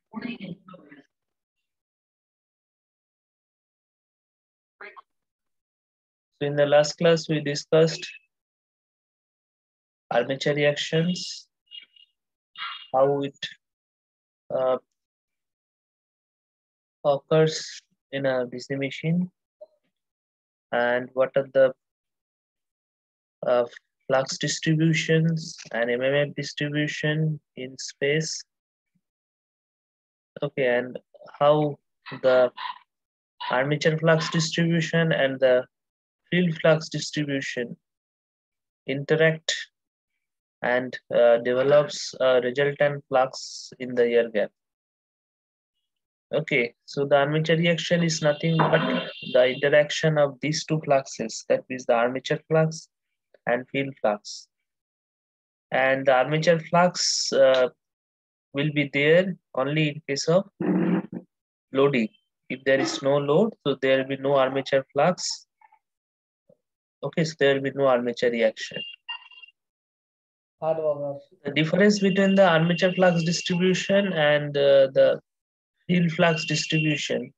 So in the last class, we discussed armature reactions, how it uh, occurs in a DC machine, and what are the uh, flux distributions and MMF distribution in space. Okay, and how the armature flux distribution and the field flux distribution interact and develops a resultant flux in the air gap. Okay, so the armature reaction is nothing but the interaction of these two fluxes, that is the armature flux and field flux. And the armature flux will be there only in case of loading. If there is no load, so there will be no armature flux. Okay, so there will be no armature reaction. The difference between the armature flux distribution and the field flux distribution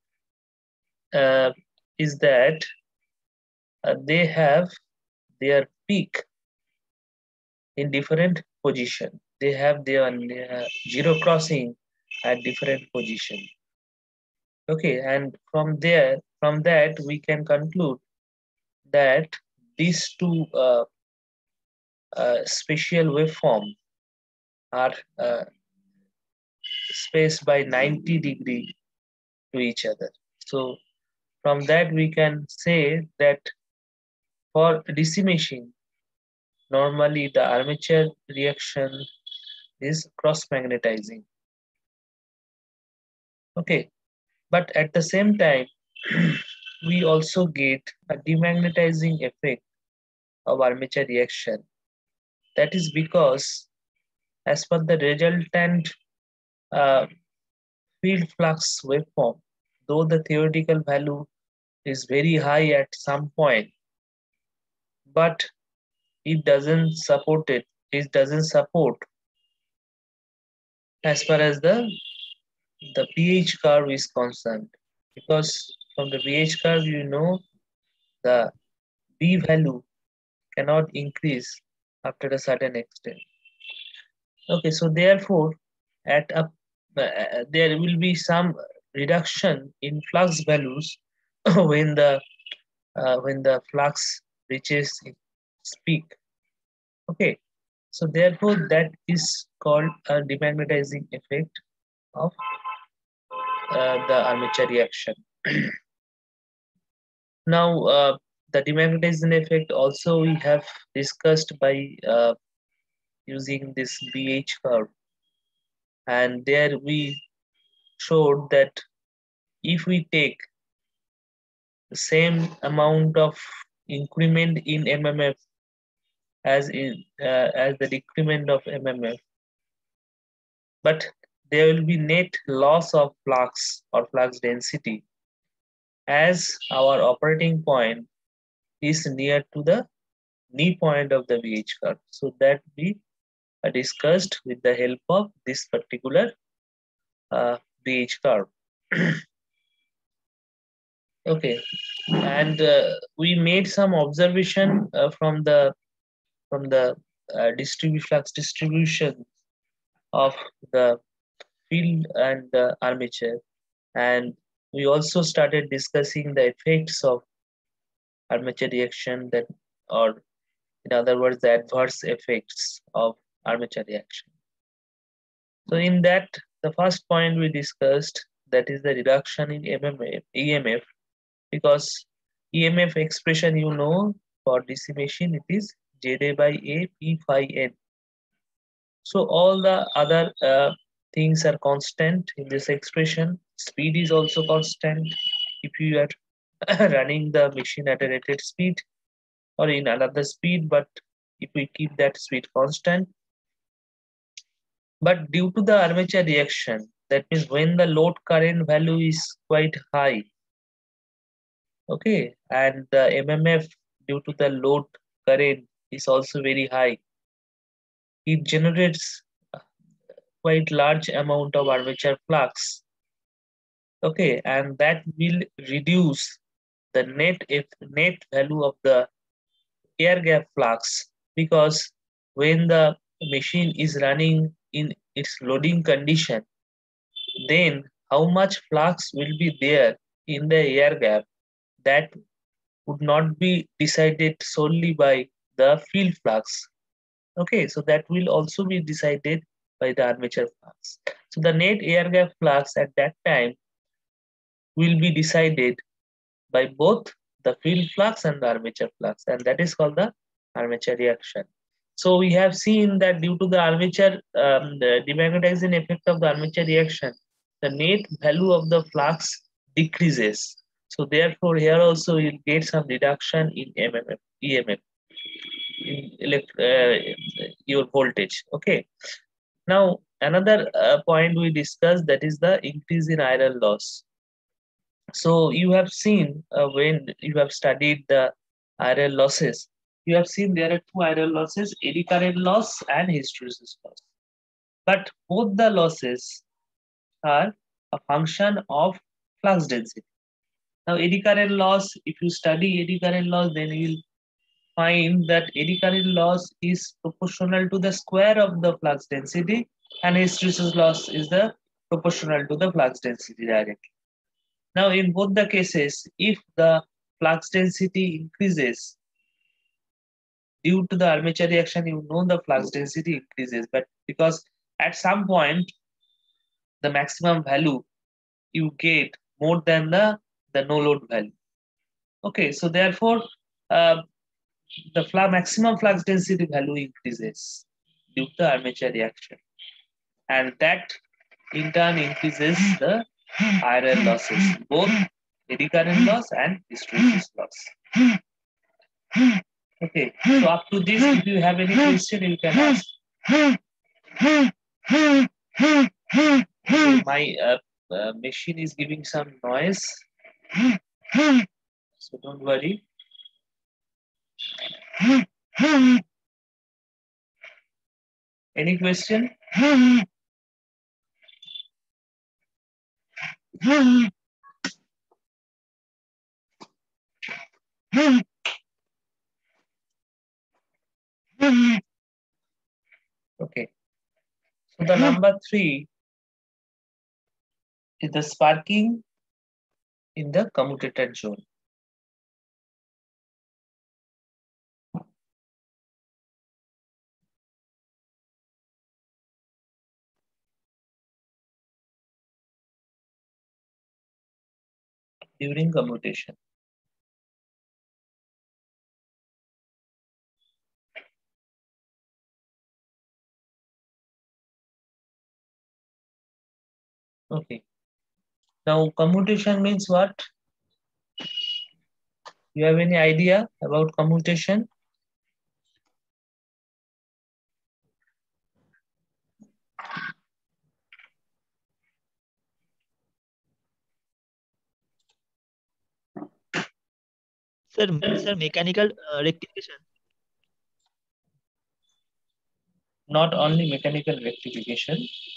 is that they have their peak in different position. They have their zero crossing at different position. Okay, and from that we can conclude that these two spatial waveform are spaced by 90 degree to each other. So from that we can say that for DC machine, normally the armature reaction is cross magnetizing. Okay, but at the same time we also get a demagnetizing effect of armature reaction. That is because as per the resultant uh, field flux waveform, though the theoretical value is very high at some point, but it doesn't support it. It doesn't support as far as the pH curve is concerned, because from the pH curve you know the B value cannot increase after a certain extent. Okay, so therefore at a there will be some reduction in flux values when the flux reaches its peak. Okay, so therefore that is called a demagnetizing effect of the armature reaction. Now the demagnetizing effect also we have discussed by using this BH curve, and there we showed that if we take the same amount of increment in MMF as the decrement of MMF, but there will be net loss of flux or flux density as our operating point is near to the knee point of the VH curve. So that we discussed with the help of this particular VH curve. Okay, and we made some observation from the flux distribution of the field and the armature, and we also started discussing the effects of armature reaction, that, or in other words, the adverse effects of armature reaction. So in that, the first point we discussed, that is the reduction in EMF, because EMF expression you know for DC machine it is ZA by A P phi N. So all the other things are constant in this expression. Speed is also constant if you are running the machine at a rated speed or in another speed, but if we keep that speed constant. But due to the armature reaction, that means when the load current value is quite high, okay, and the MMF due to the load current is also very high, it generates quite large amount of armature flux. Okay, and that will reduce the net value of the air gap flux, because when the machine is running in its loading condition, then how much flux will be there in the air gap, that would not be decided solely by the field flux. Okay, so that will also be decided by the armature flux. So the net air gap flux at that time will be decided by both the field flux and the armature flux, and that is called the armature reaction. So we have seen that due to the armature, the demagnetizing effect of the armature reaction, the net value of the flux decreases. So therefore, here also you'll get some reduction in EMF, in your voltage. Okay. Now another point we discussed, that is the increase in iron loss. So you have seen when you have studied the iron losses, you have seen there are two iron losses, eddy current loss and hysteresis loss. But both the losses are a function of flux density. Now eddy current loss, if you study eddy current loss, then you will find that eddy current loss is proportional to the square of the flux density, and hysteresis loss is the proportional to the flux density directly. Now, in both the cases, if the flux density increases due to the armature reaction, you know the flux density increases, but because at some point the maximum value you get more than the no load value. Okay, so therefore uh, the maximum flux density value increases due to the armature reaction, and that in turn increases the iron losses, both eddy current loss and hysteresis loss. Okay, so up to this, if you have any question, you can ask. Okay, my machine is giving some noise, so don't worry. Any question? Okay, so the number 3 is the sparking in the commutator zone. During commutation. Okay, now commutation means what? You have any idea about commutation? Sir, mechanical rectification. Not only mechanical rectification.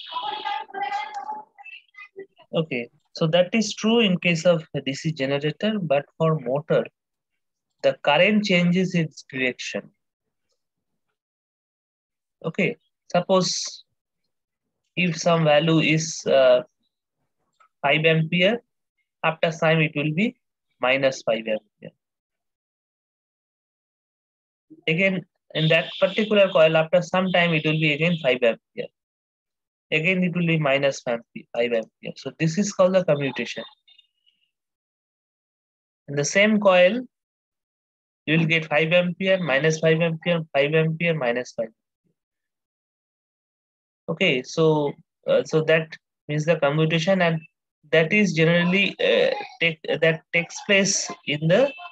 Okay, so that is true in case of a DC generator, but for motor, the current changes its direction. Okay, suppose if some value is 5 ampere, after time it will be minus 5 ampere. Again, in that particular coil, after some time it will be again 5 ampere. Again it will be minus 5 ampere. So this is called the commutation. In the same coil, you will get 5 ampere, minus 5 ampere, 5 ampere, minus 5. Okay, so so that means the commutation, and that is generally that takes place in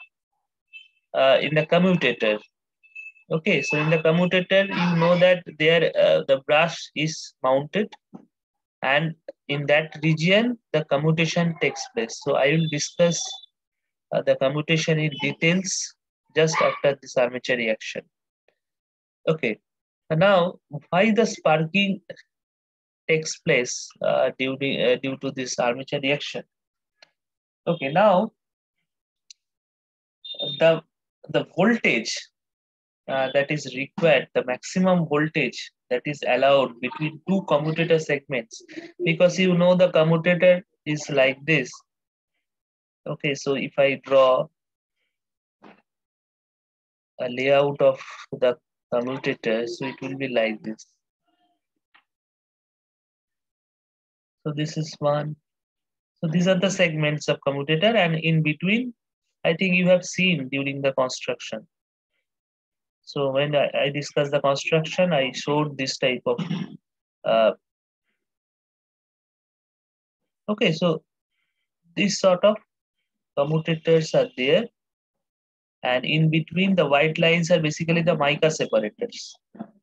the commutator. Okay, so in the commutator, you know that there the brush is mounted, and in that region the commutation takes place. So I will discuss the commutation in details just after this armature reaction. Okay, now why the sparking takes place due to this armature reaction. Okay, now the voltage that is required, the maximum voltage that is allowed between two commutator segments, because you know the commutator is like this. Okay, so if I draw a layout of the commutator, so it will be like this. So this is one. So these are the segments of commutator, and in between, I think you have seen during the construction. So when I discussed the construction, I showed this type of okay, so this sort of commutators are there, and in between the white lines are basically the mica separators.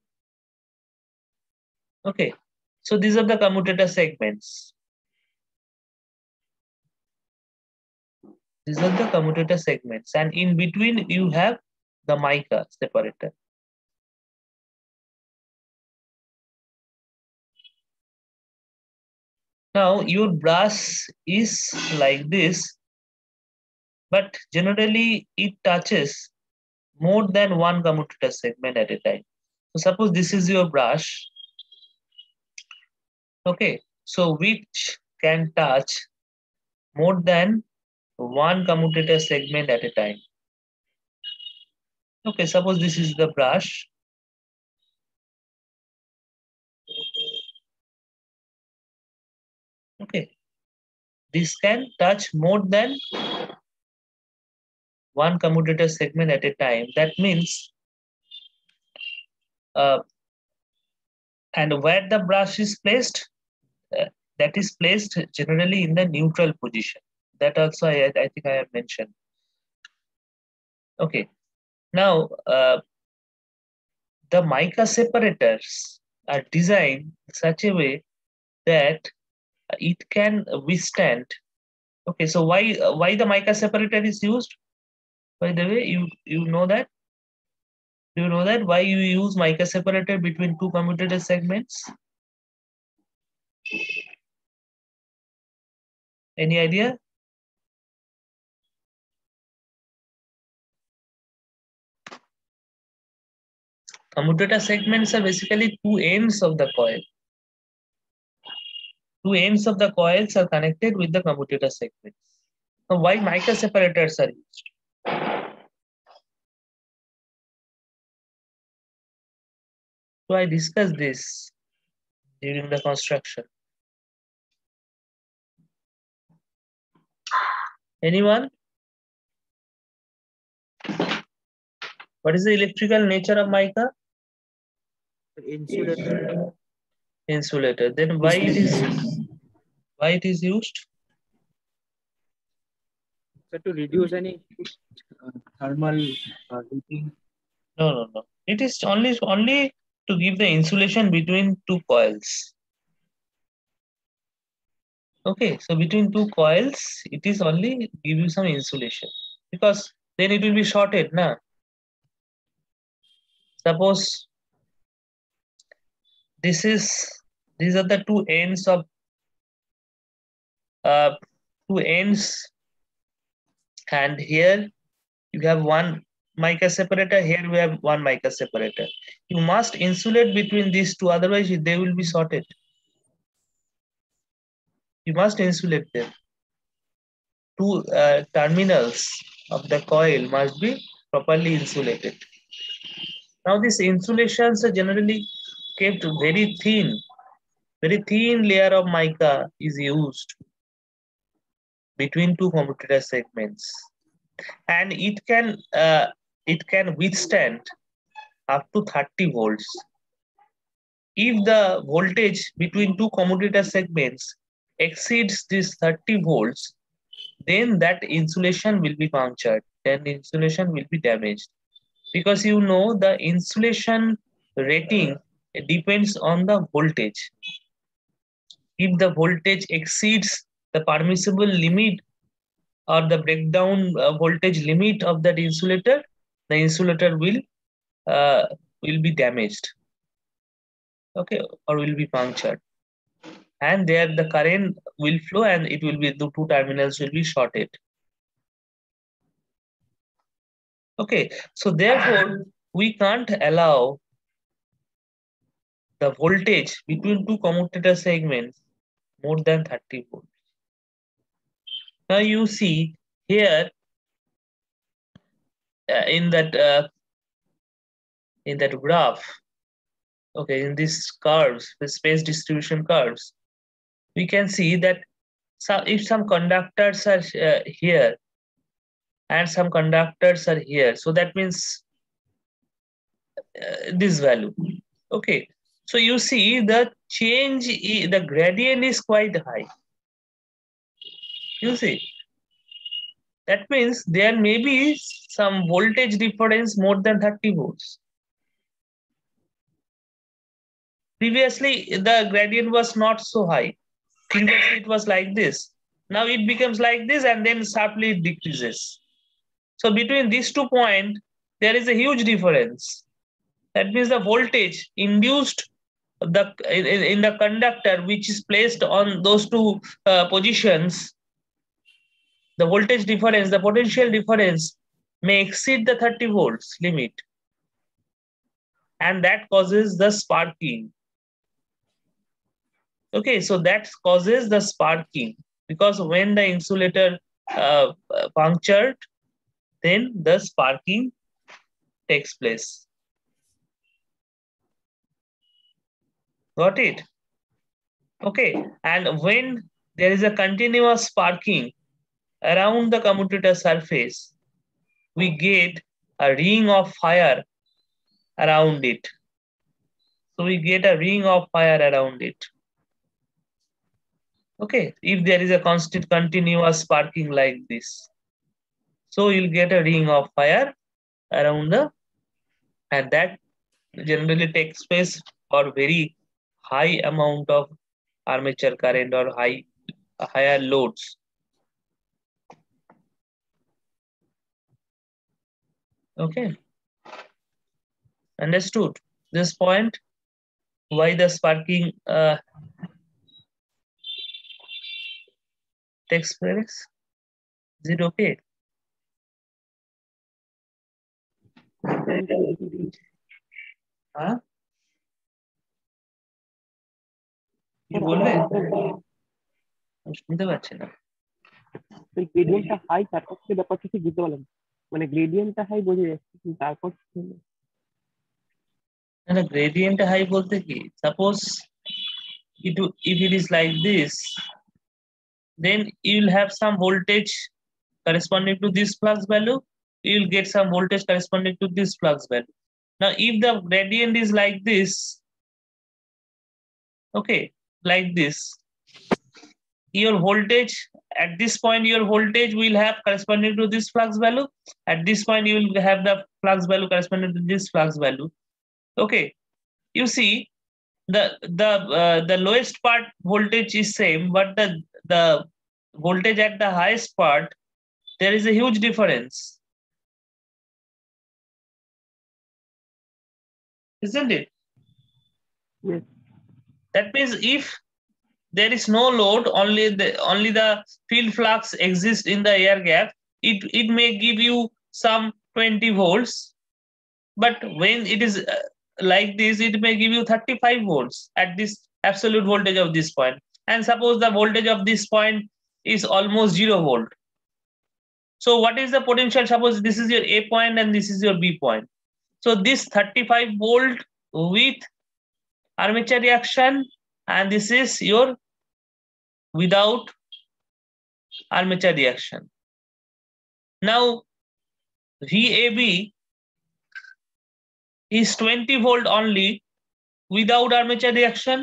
Okay, so these are the commutator segments. These are the commutator segments, and in between you have the mica separator. Now your brush is like this, but generally it touches more than one commutator segment at a time. So suppose this is your brush, okay, so which can touch more than one commutator segment at a time. Okay, suppose this is the brush. Okay, this can touch more than one commutator segment at a time. That means, and where the brush is placed, that is placed generally in the neutral position. That also I think I have mentioned. Okay, now the mica separators are designed in such a way that it can withstand. Okay, so why the mica separator is used? By the way, you know that? Do you know that why you use mica separator between two commutator segments? Any idea? Commutator segments are basically two ends of the coil. Two ends of the coils are connected with the commutator segments. Now, why mica separators are used? So I discussed this during the construction. Anyone? What is the electrical nature of mica? Insulator. Insulator. Then why it is used? So to reduce any thermal heating. No. It is only to give the insulation between two coils. Okay, so between two coils, it is only give you some insulation, because then it will be shorted, na? Suppose these are the two ends of two ends, and here you have one mica separator, here we have one mica separator. You must insulate between these two, otherwise they will be shorted. You must insulate them. Two terminals of the coil must be properly insulated. Now these insulations are generally kept very thin layer of mica is used between two commutator segments, and it can withstand up to 30 volts. If the voltage between two commutator segments exceeds this 30 volts, then that insulation will be punctured, then insulation will be damaged, because you know the insulation rating depends on the voltage. If the voltage exceeds the permissible limit or the breakdown voltage limit of that insulator, the insulator will be damaged, okay, or will be punctured. and there the current will flow and it will be, the two terminals will be shorted. Okay, so therefore we can't allow the voltage between two commutator segments more than 30 volts. Now you see here in that graph, okay, in these curves, the space distribution curves, we can see that if some conductors are here and some conductors are here, so that means this value. Okay, so you see the change, the gradient is quite high. You see, that means there may be some voltage difference more than 30 volts. Previously, the gradient was not so high. Previously, it was like this. Now it becomes like this and then sharply it decreases. So between these 2 points, there is a huge difference. That means the voltage induced in the conductor which is placed on those two positions, the voltage difference, the potential difference may exceed the 30 volts limit. And that causes the sparking. Okay, so that causes the sparking because when the insulator punctured, then the sparking takes place. Got it? Okay, and when there is a continuous sparking around the commutator surface, we get a ring of fire around it. So we get a ring of fire around it. Okay, if there is a constant continuous sparking like this, so you'll get a ring of fire around and that generally takes place for very high amount of armature current or higher loads. Okay, understood this point? Why the sparking takes place? Is it okay? हाँ কি বলবে শুনতে পাচ্ছি না তো গ্রেডিয়েন্টটা high তারপর থেকে ব্যাপারটা ঠিক বুঝতে পারলাম মানে গ্রেডিয়েন্টটা হাই বোঝা যাচ্ছে কিন্তু তারপর না gradient high বলতে কি suppose if it is like this, then you will have some voltage corresponding to this flux value, you will get some voltage corresponding to this flux value. Now if the gradient is like this, okay, like this, your voltage at this point, your voltage will have corresponding to this flux value. At this point, you will have the flux value corresponding to this flux value. Okay, you see the lowest part voltage is same, but the voltage at the highest part, there is a huge difference, isn't it? Yes. That means if there is no load, only the field flux exists in the air gap, it may give you some 20 volts, but when it is like this, it may give you 35 volts at this absolute voltage of this point. And suppose the voltage of this point is almost 0 volt. So what is the potential? Suppose this is your A point and this is your B point. So this 35 volt with armature reaction, and this is your without armature reaction. Now VAB is 20 volt only without armature reaction,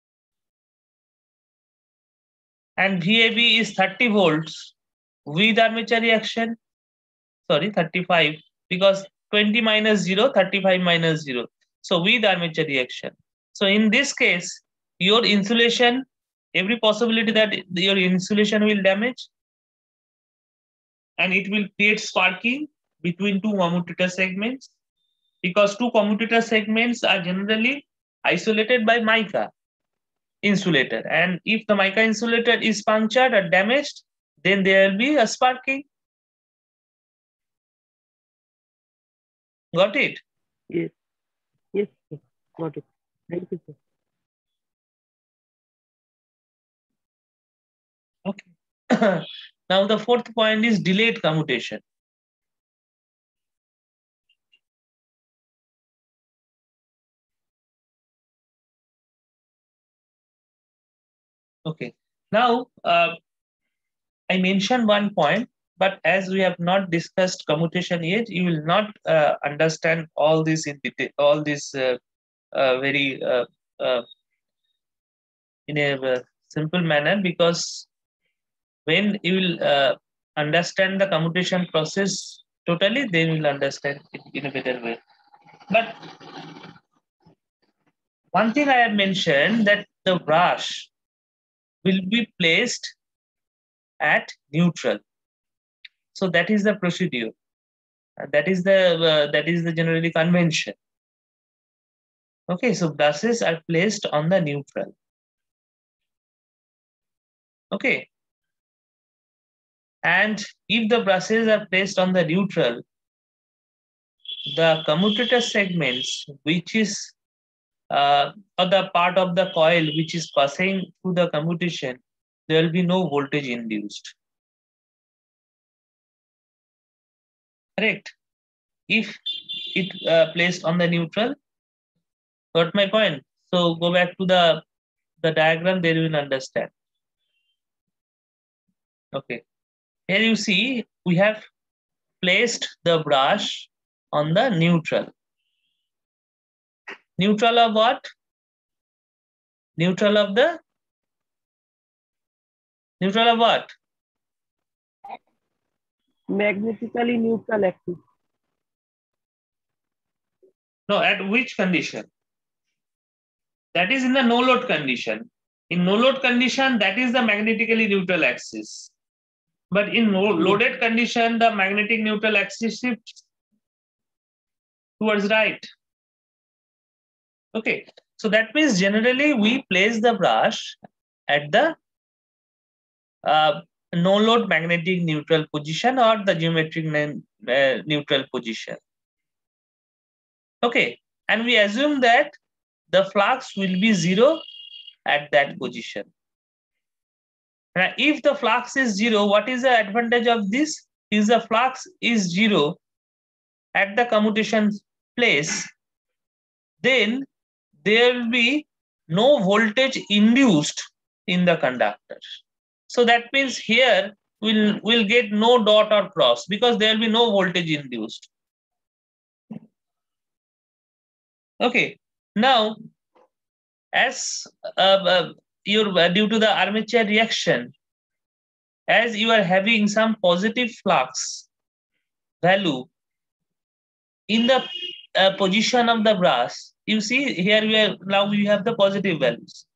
and VAB is 30 volts with armature reaction. Sorry, 35, because 20 minus 0, 35 minus 0. So with armature reaction. So in this case, your insulation, every possibility that your insulation will damage, and it will create sparking between two commutator segments, because two commutator segments are generally isolated by mica. insulator. And if the mica insulator is punctured or damaged, then there will be a sparking. Got it? Yes. Yes, sir. Got it. Thank you, sir. Okay. Now the fourth point is delayed commutation. Okay. Now I mentioned one point, but as we have not discussed commutation yet, you will not understand all this in detail, all this very in a simple manner, because when you will understand the commutation process totally, then you will understand it in a better way. But one thing I have mentioned, that the brush will be placed at neutral. So that is the procedure. That is the generally convention. Okay, so brushes are placed on the neutral. Okay. And if the brushes are placed on the neutral, the commutator segments, which is or the part of the coil which is passing through the commutation, there will be no voltage induced. Correct? If it placed on the neutral. Got my point? So go back to the diagram, there you will understand. Okay. Here you see we have placed the brush on the neutral. Neutral of what? Neutral of the? Neutral of what? Magnetically neutral axis. No, at which condition? That is in the no load condition. In no load condition, that is the magnetically neutral axis. But in no loaded condition, the magnetic neutral axis shifts towards right. Okay, so that means generally we place the brush at the no load magnetic neutral position or the geometric neutral position. Okay, and we assume that the flux will be zero at that position. Now, if the flux is zero, what is the advantage of this? Is the flux is zero at the commutation place, then there will be no voltage induced in the conductor. So that means here we'll get no dot or cross because there will be no voltage induced. Okay, now as due to the armature reaction, as you are having some positive flux value in the position of the brush, you see here we have the positive values.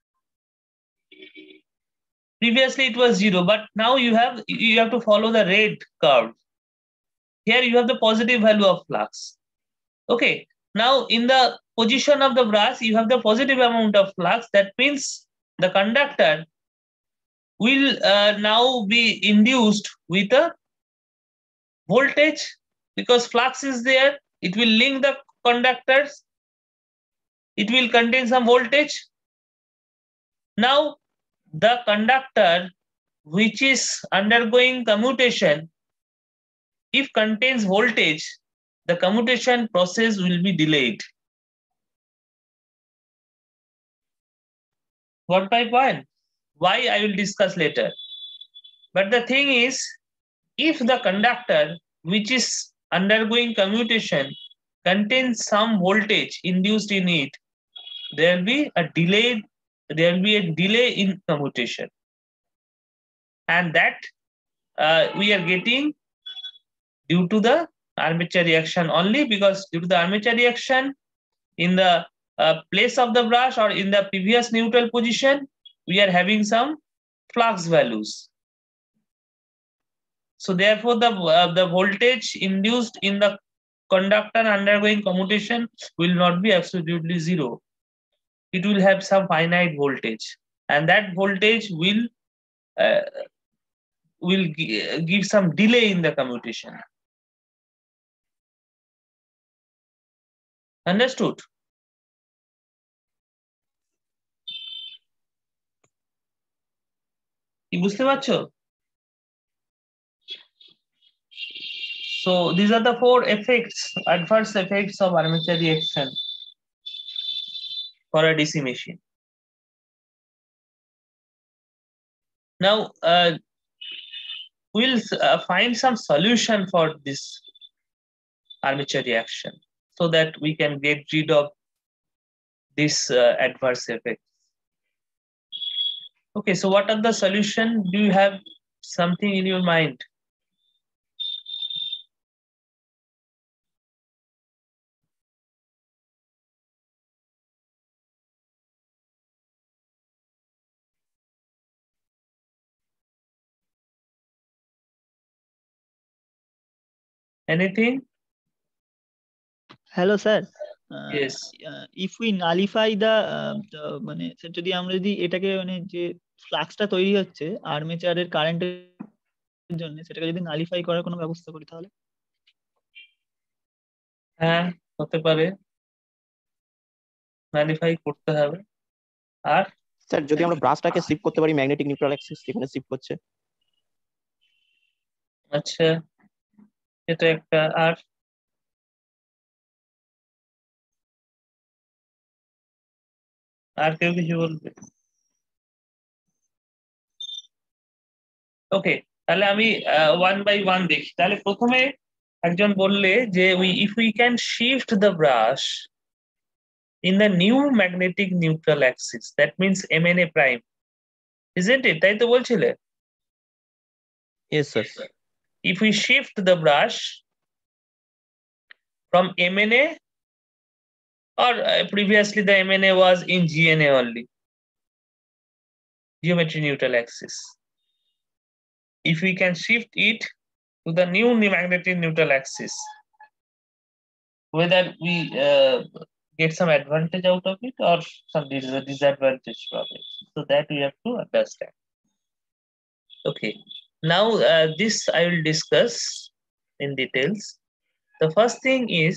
Previously it was zero, but now you have to follow the red curve. Here you have the positive value of flux. Okay, now in the position of the brush, you have the positive amount of flux. That means the conductor will now be induced with a voltage because flux is there. It will link the conductors. It will contain some voltage. Now the conductor which is undergoing commutation, if contains voltage, the commutation process will be delayed. What my point? Why I will discuss later. But the thing is, if the conductor which is undergoing commutation contains some voltage induced in it, there will be a delay. There will be a delay in commutation, and that we are getting due to the armature reaction only, because due to the armature reaction in the place of the brush or in the previous neutral position, we are having some flux values. So therefore, the voltage induced in the conductor undergoing commutation will not be absolutely zero. it will have some finite voltage, and that voltage will give some delay in the commutation. Understood? কি বুঝতে পারছো? So these are the four effects, adverse effects of armature reaction for a DC machine. Now we'll find some solution for this armature reaction so that we can get rid of this adverse effects. Okay, so what are the solution? Do you have something in your mind? Anything? Hello, sir. Yes. If we nullify the মানে যদি আমরা যদি এটাকে মানে যে ফ্লাক্সটা তৈরি হচ্ছে আর্মেচারের কারেন্টের জন্য সেটাকে যদি নালিফাই করার কোনো ব্যবস্থা করি তাহলে? হ্যাঁ, হতে পারে, নালিফাই করতে হবে। আর স্যার যদি আমরা ব্রাশটাকে শিফট করতে পারি ম্যাগনেটিক নিউট্রাল অ্যাক্সিস যেখানে শিফট করছে। আচ্ছা, এটা একটা। আর কেউ কিছু বলবে? ওকে, তাহলে আমি ওয়ান বাই ওয়ান দেখি। তাহলে প্রথমে একজন বললে যে if we can shift the brush in the new magnetic neutral axis, that means MNA prime, isn't it? তাই তো বলছিলে? Yes sir. If we shift the brush from MNA, or previously the MNA was in GNA only, geometry neutral axis. If we can shift it to the new magnetic neutral axis, whether we get some advantage out of it or some disadvantage from it. So that we have to understand. Okay, now this I will discuss in details. The first thing is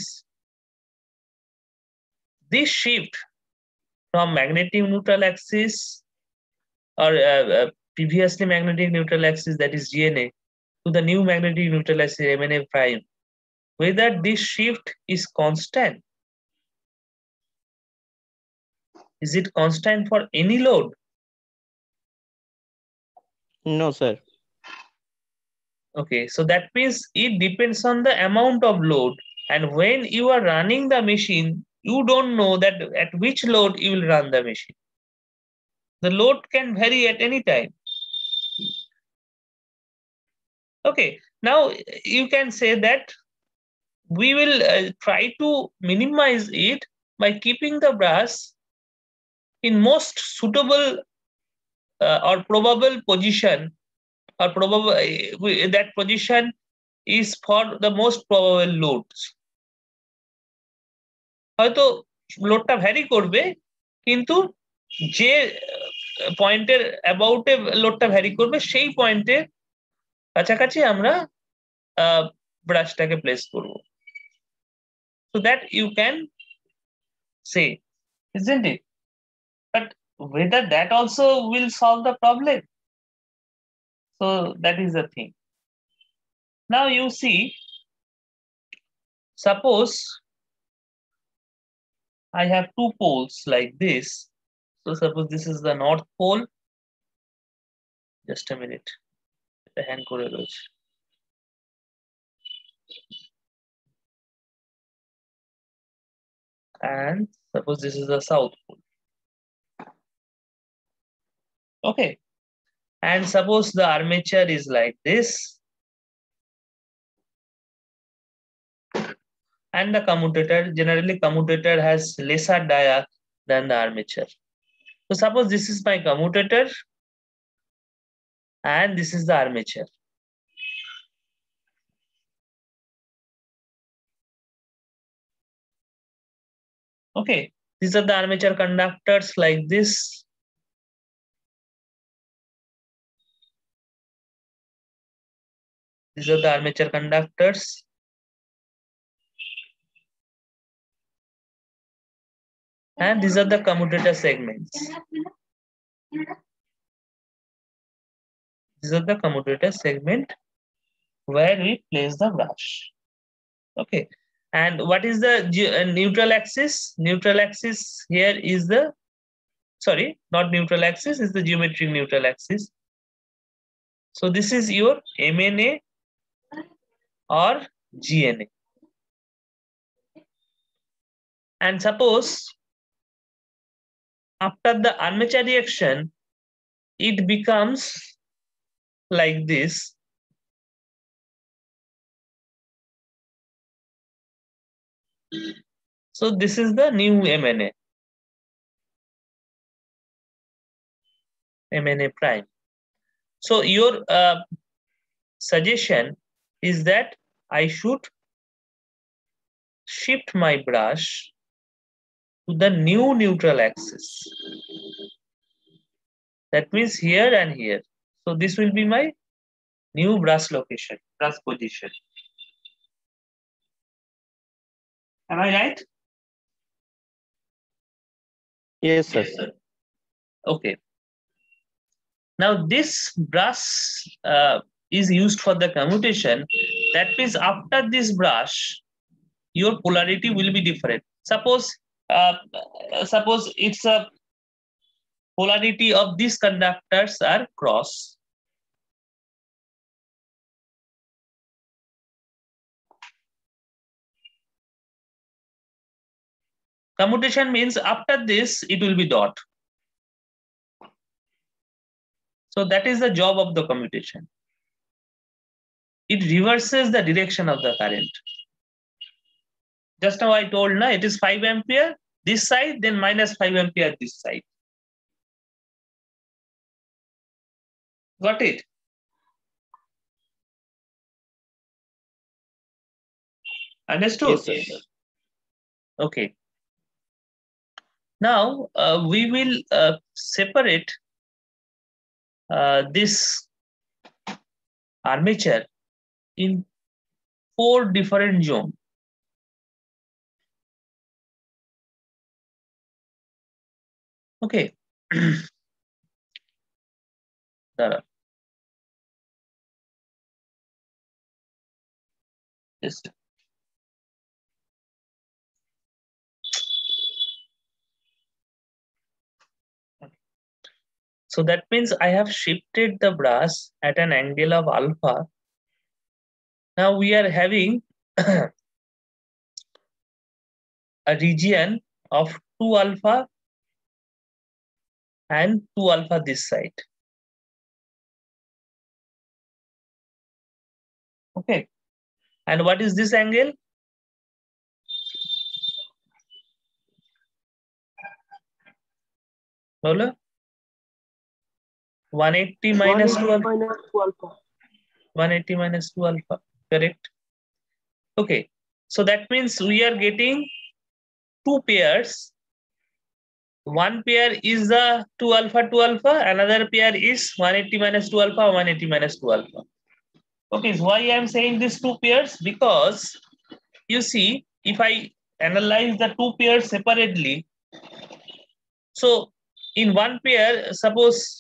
this shift from magnetic neutral axis or previously magnetic neutral axis, that is GNA, to the new magnetic neutral axis MNA prime, whether this shift is constant. Is it constant for any load? No sir. Okay, so that means it depends on the amount of load, and when you are running the machine, you don't know that at which load you will run the machine. The load can vary at any time. Okay, now you can say that we will try to minimize it by keeping the brush in most suitable or probable position, or probable that position is for the most probable loads. হয়তো লোডটা vary করবে, কিন্তু যে পয়েন্টের অ্যাবাউটে লোডটা vary করবে সেই পয়েন্টের কাছাকাছি আমরা ব্রাশটাকে প্লেস করব, so that you can say, isn't it? But whether that also will solve the problem, so that is the thing. Now you see, suppose I have two poles like this. So suppose this is the north pole. Just a minute. The hand corridors. And suppose this is the south pole. Okay. And suppose the armature is like this. And the commutator, generally commutator has lesser dia than the armature. So suppose this is my commutator and this is the armature. Okay, These are the armature conductors like this. These are the armature conductors. And these are the commutator segments. These are the commutator segment where we place the brush. Okay. And what is the neutral axis? Neutral axis here is the, sorry, not neutral axis, is the geometric neutral axis. So this is your MNA or GNA. And suppose after the armature reaction, it becomes like this. So this is the new MNA. MNA prime. So your suggestion is that I should shift my brush to the new neutral axis. That means here and here. So this will be my new brush location, brush position. Am I right? Yes, sir. Okay. Now this brush is used for the commutation. That means after this brush, your polarity will be different. Suppose it's a polarity of these conductors are cross. Commutation means after this, it will be dot. So that is the job of the commutation. It reverses the direction of the current. Just now I told, na, it is 5 ampere this side, then minus 5 ampere this side. Got it? Understood? Yes, sir. Okay. Now we will separate this armature in 4 different zones. Okay. Just so that means I have shifted the brush at an angle of alpha. Now we are having a region of 2 alpha and 2 alpha this side. Okay. And what is this angle? Bolo? 180 minus 2 alpha. 180 minus 2 alpha. Correct. Okay. So that means we are getting 2 pairs. One pair is the 2 alpha, another pair is 180 minus 2 alpha, 180 minus 2 alpha. Okay, so why I am saying these 2 pairs? Because you see, if I analyze the 2 pairs separately, so in one pair, suppose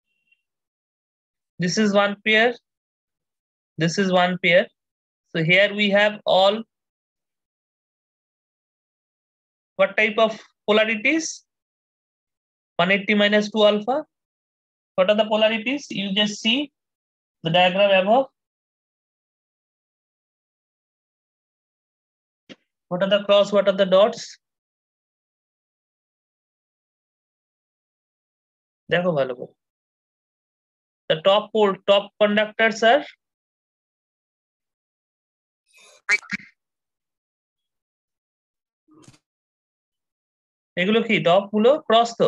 this is one pair, this is one pair. So here we have all what type of polarities? 180 minus 2 alpha. What are the polarities? You just see the diagram above. What are the cross? What are the dots? देखो भालो को. The top conductors are এগুলো কি top গুলো cross তো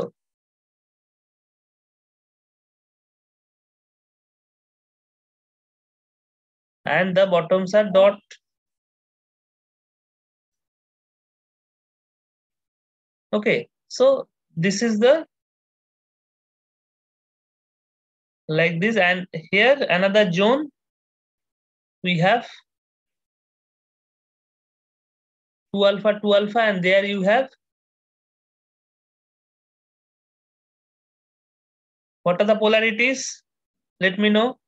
and the bottoms are dot. Okay, so this is the like this, and here another zone we have 2 alpha, 2 alpha, and there you have what are the polarities? Let me know.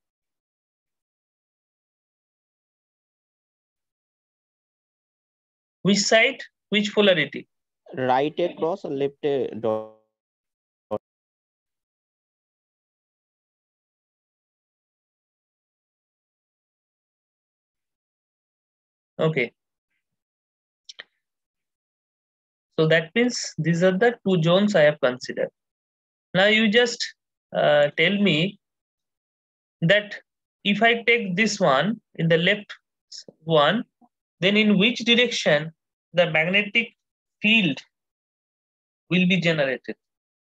Which side, which polarity? Right a cross and left a dot. Okay. So that means these are the two zones I have considered. Now you just tell me that if I take this one in the left one, then in which direction the magnetic field will be generated?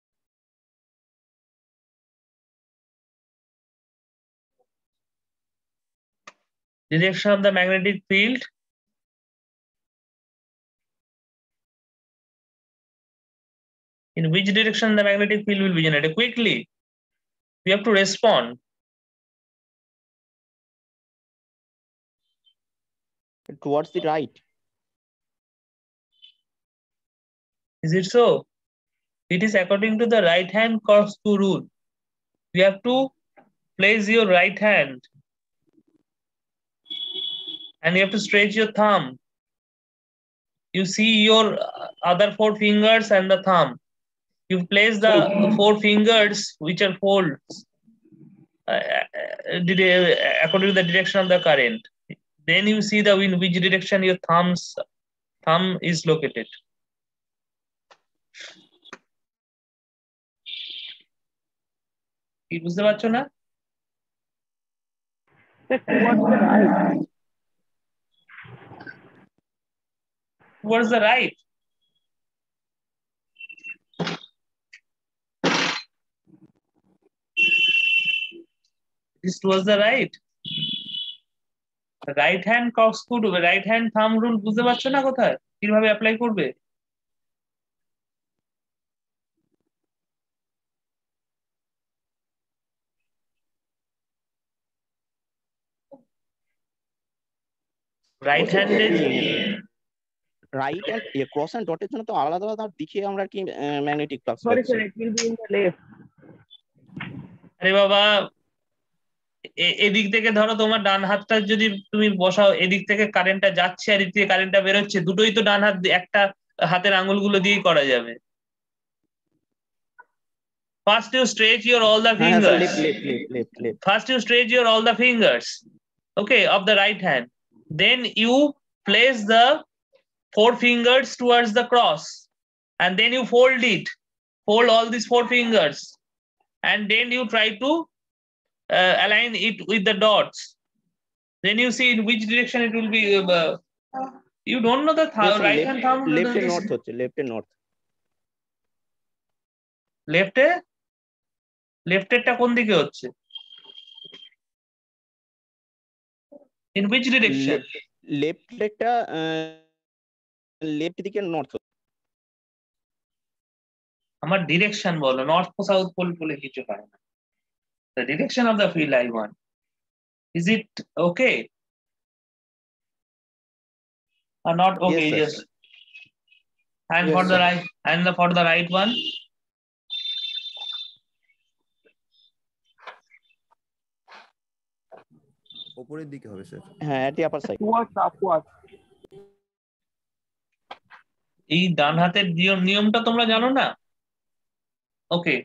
Direction of the magnetic field. In which direction the magnetic field will be generated? Quickly, we have to respond. Towards the right. Is it so? It is according to the right hand corkscrew rule. You have to place your right hand and you have to stretch your thumb. You see your other 4 fingers and the thumb. You place the 4 fingers which are folds according to the direction of the current. Then you see the in which direction your thumb is located. কি বুঝতে পারছো না? Towards the right. Towards the right. It is towards the right. Right hand corkscrew, right hand thumb rule বুঝতে পারছো না কোথায় কিভাবে apply করবে? Right handed right end cross end ডটের জন্য তো আলাদা আলাদা দিকে আমরা কি ম্যাগনেটিক ফ্লাক্স Sorry, পাচ্ছি। sir, it will be in the left. আরে বাবা, এদিক থেকে ধরো তোমার ডান হাতটা যদি তুমি বসাও, এদিক থেকে কারেন্টটা যাচ্ছে আর এদিক থেকে কারেন্টটা বেরোচ্ছে, দুটোই তো ডান হাত একটা হাতের আঙুলগুলো দিয়েই করা যাবে। First you stretch your all the fingers. Left. First you stretch your all the fingers, okay, of the right hand. Then you place the 4 fingers towards the cross, and then you fold it. Fold all these 4 fingers, and then you try to align it with the dots. Then you see in which direction it will be. You don't know the right hand thumb. Left and north হচ্ছে, left and north. Left এরটা কোন দিকে হচ্ছে? In which direction? Left লেগটা left দিকে north. আমার direction বলো, north south pole বলে কিছু হয় না। The direction of the field I want. Is it okay? Or not okay? Yes. And Yes, for the sir. right, and for the right one. উপরের দিকে হবে স্যার। হ্যাঁ, এটি আপার সাইড। Towards. এই ডান হাতের নিয়মটা তোমরা জানো না? Okay.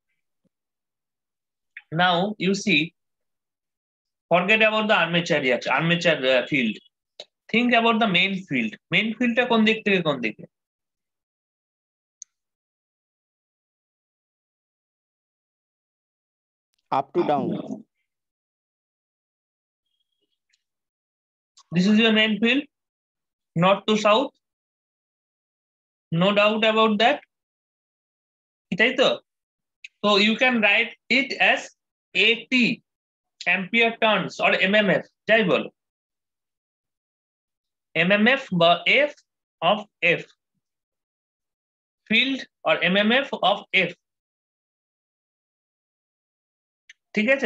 Now you see, forget about the armature reaction, armature field. Think about the main field. Main fieldটা কোন দিক থেকে কোন দিকে? Up to down. This is your main field, north to south. No doubt about that. এটাই তো? So you can write it as AT, ampere turns, or MMF, যাই বলো। MMF বা F of F. field or MMF of F. ঠিক আছে?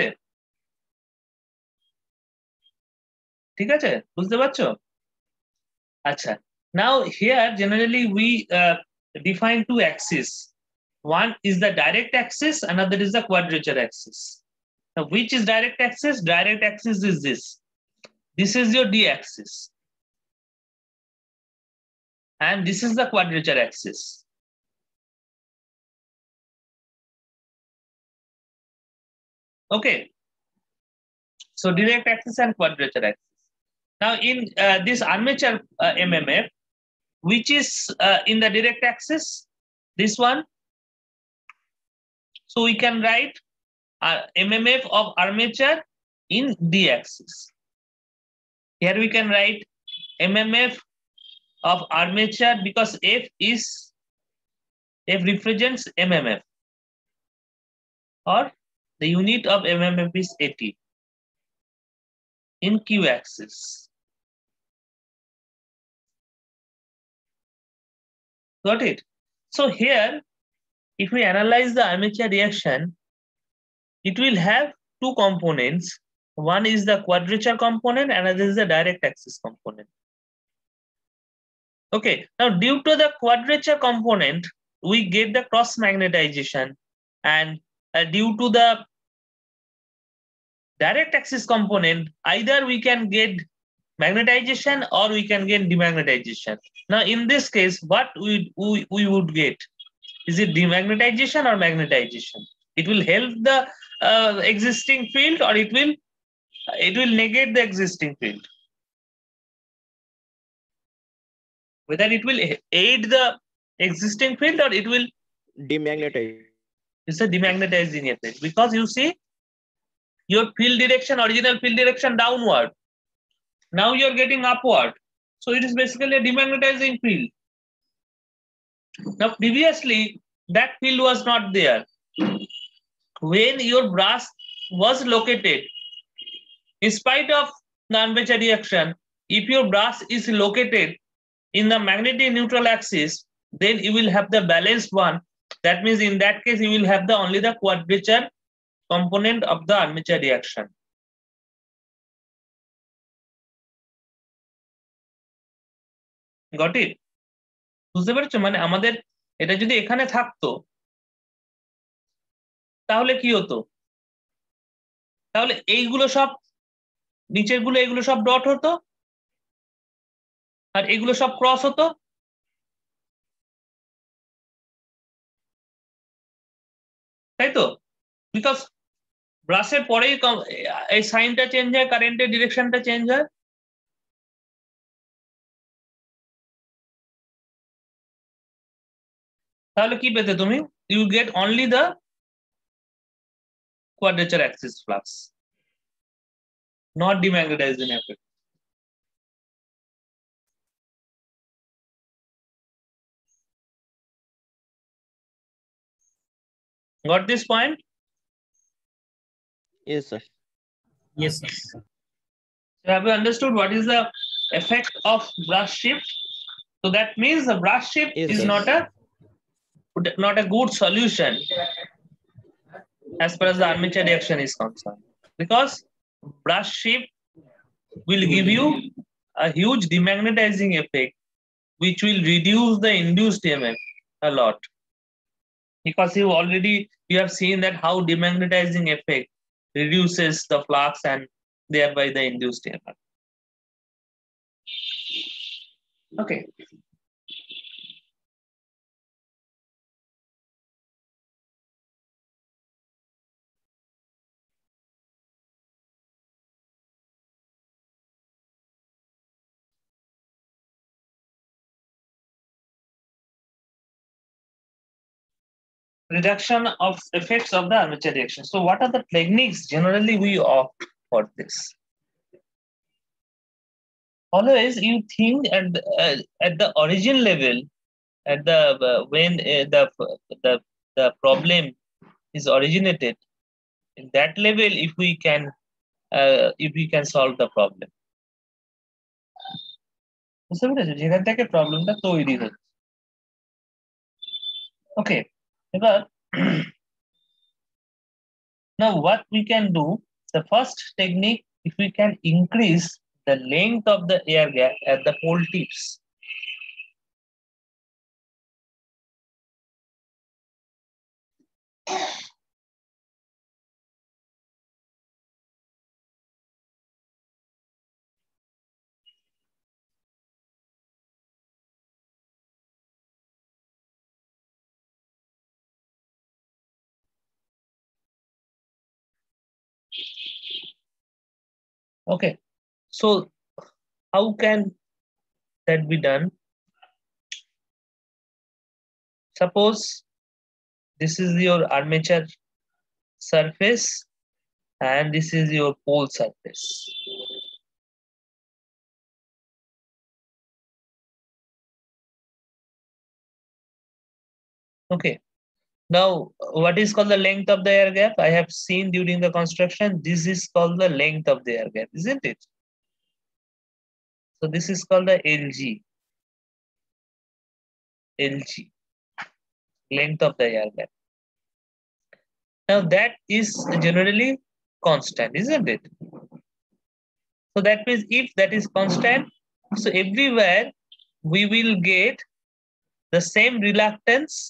ঠিক আছে? বুঝতে পারছো? আচ্ছা, now here generally we define two axes. One is the direct axis, another is the quadrature axis. Now which is direct axis? Direct axis is this. This is your D axis. And this is the quadrature axis. Okay. So direct axis and quadrature axis. Now in this armature MMF, which is in the direct axis, this one. So we can write MMF of armature in D axis. Here we can write MMF of armature because F represents MMF, or the unit of MMF is AT in Q axis. Got it? So here, if we analyze the armature reaction, it will have two components. One is the quadrature component, another is the direct axis component. Okay, now due to the quadrature component, we get the cross magnetization, and due to the direct axis component, either we can get magnetization or we can get demagnetization. Now in this case, what we would get? Is it demagnetization or magnetization? It will help the existing field, or it will negate the existing field. Whether it will aid the existing field or it will demagnetize. It's a demagnetizing effect, because you see your field direction, original field direction downward. Now you're getting upward. So it is basically a demagnetizing field. Now previously that field was not there. When your brush was located, in spite of the armature reaction, if your brush is located in the magnetic neutral axis, then you will have the balanced one. That means in that case, you will have only the quadrature component of the armature reaction. Got it? বুঝতে পারছো? মানে আমাদের এটা যদি এখানে থাকতো তাহলে কি হতো? তাহলে এইগুলো সব নিচের গুলো, এগুলো সব ডট হতো, আর এগুলো সব ক্রস হতো। তাই তো? বিকজ ব্রাশের পরেই এই সাইনটা চেঞ্জ হয়, কারেন্টের ডিরেকশনটা চেঞ্জ হয়। তাহলে কি পেতে তুমি? You get only the quadrature axis flux, not demagnetizing effect. Got this point? Yes, sir. Yes, sir. So have you understood what is the effect of brush shift? So that means the brush shift Yes, is sir. not a good solution as far as the armature reaction is concerned, because brush shift will give you a huge demagnetizing effect, which will reduce the induced EMF a lot. Because you have seen that how demagnetizing effect reduces the flux and thereby the induced EMF. Okay. Reduction of effects of the armature reaction. So what are the techniques generally we opt for this? Always you think at the origin level, at the when the problem is originated, in that level, if we can solve the problem. বুঝতে পেরেছো? যেখান থেকে প্রবলেমটা তৈরি হচ্ছে, Okay, এবার now what we can do, the first technique, if we can increase the length of the air gap at the pole tips. Okay, so how can that be done? Suppose this is your armature surface and this is your pole surface. Okay, now what is called the length of the air gap? I have seen during the construction, this is called the length of the air gap, isn't it? So this is called the LG. LG, length of the air gap. Now that is generally constant, isn't it? So that means if that is constant, so everywhere we will get the same reluctance.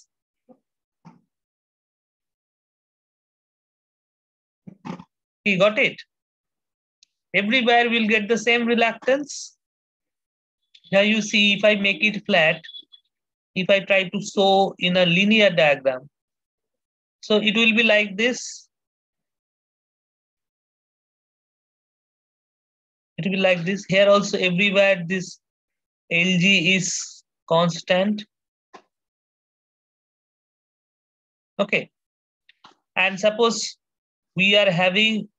You got it? Everywhere we'll get the same reluctance. Now you see, if I make it flat, if I try to show in a linear diagram, so it will be like this. It will be like this. Here also everywhere this LG is constant. Okay. And suppose we are having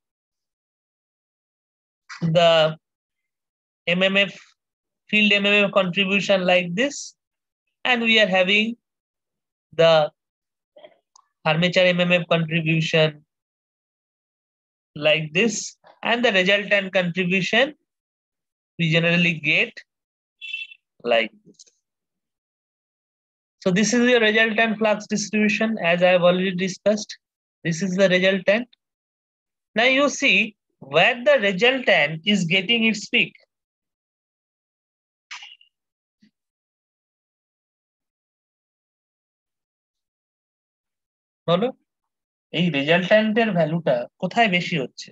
the MMF, field MMF contribution like this, and we are having the armature MMF contribution like this, and the resultant contribution we generally get like this. So this is the resultant flux distribution, as I have already discussed. This is the resultant. Now you see where the resultant is getting its peak. বলো, এই রেজাল্ট্যান্টের ভ্যালুটা কোথায় বেশি হচ্ছে?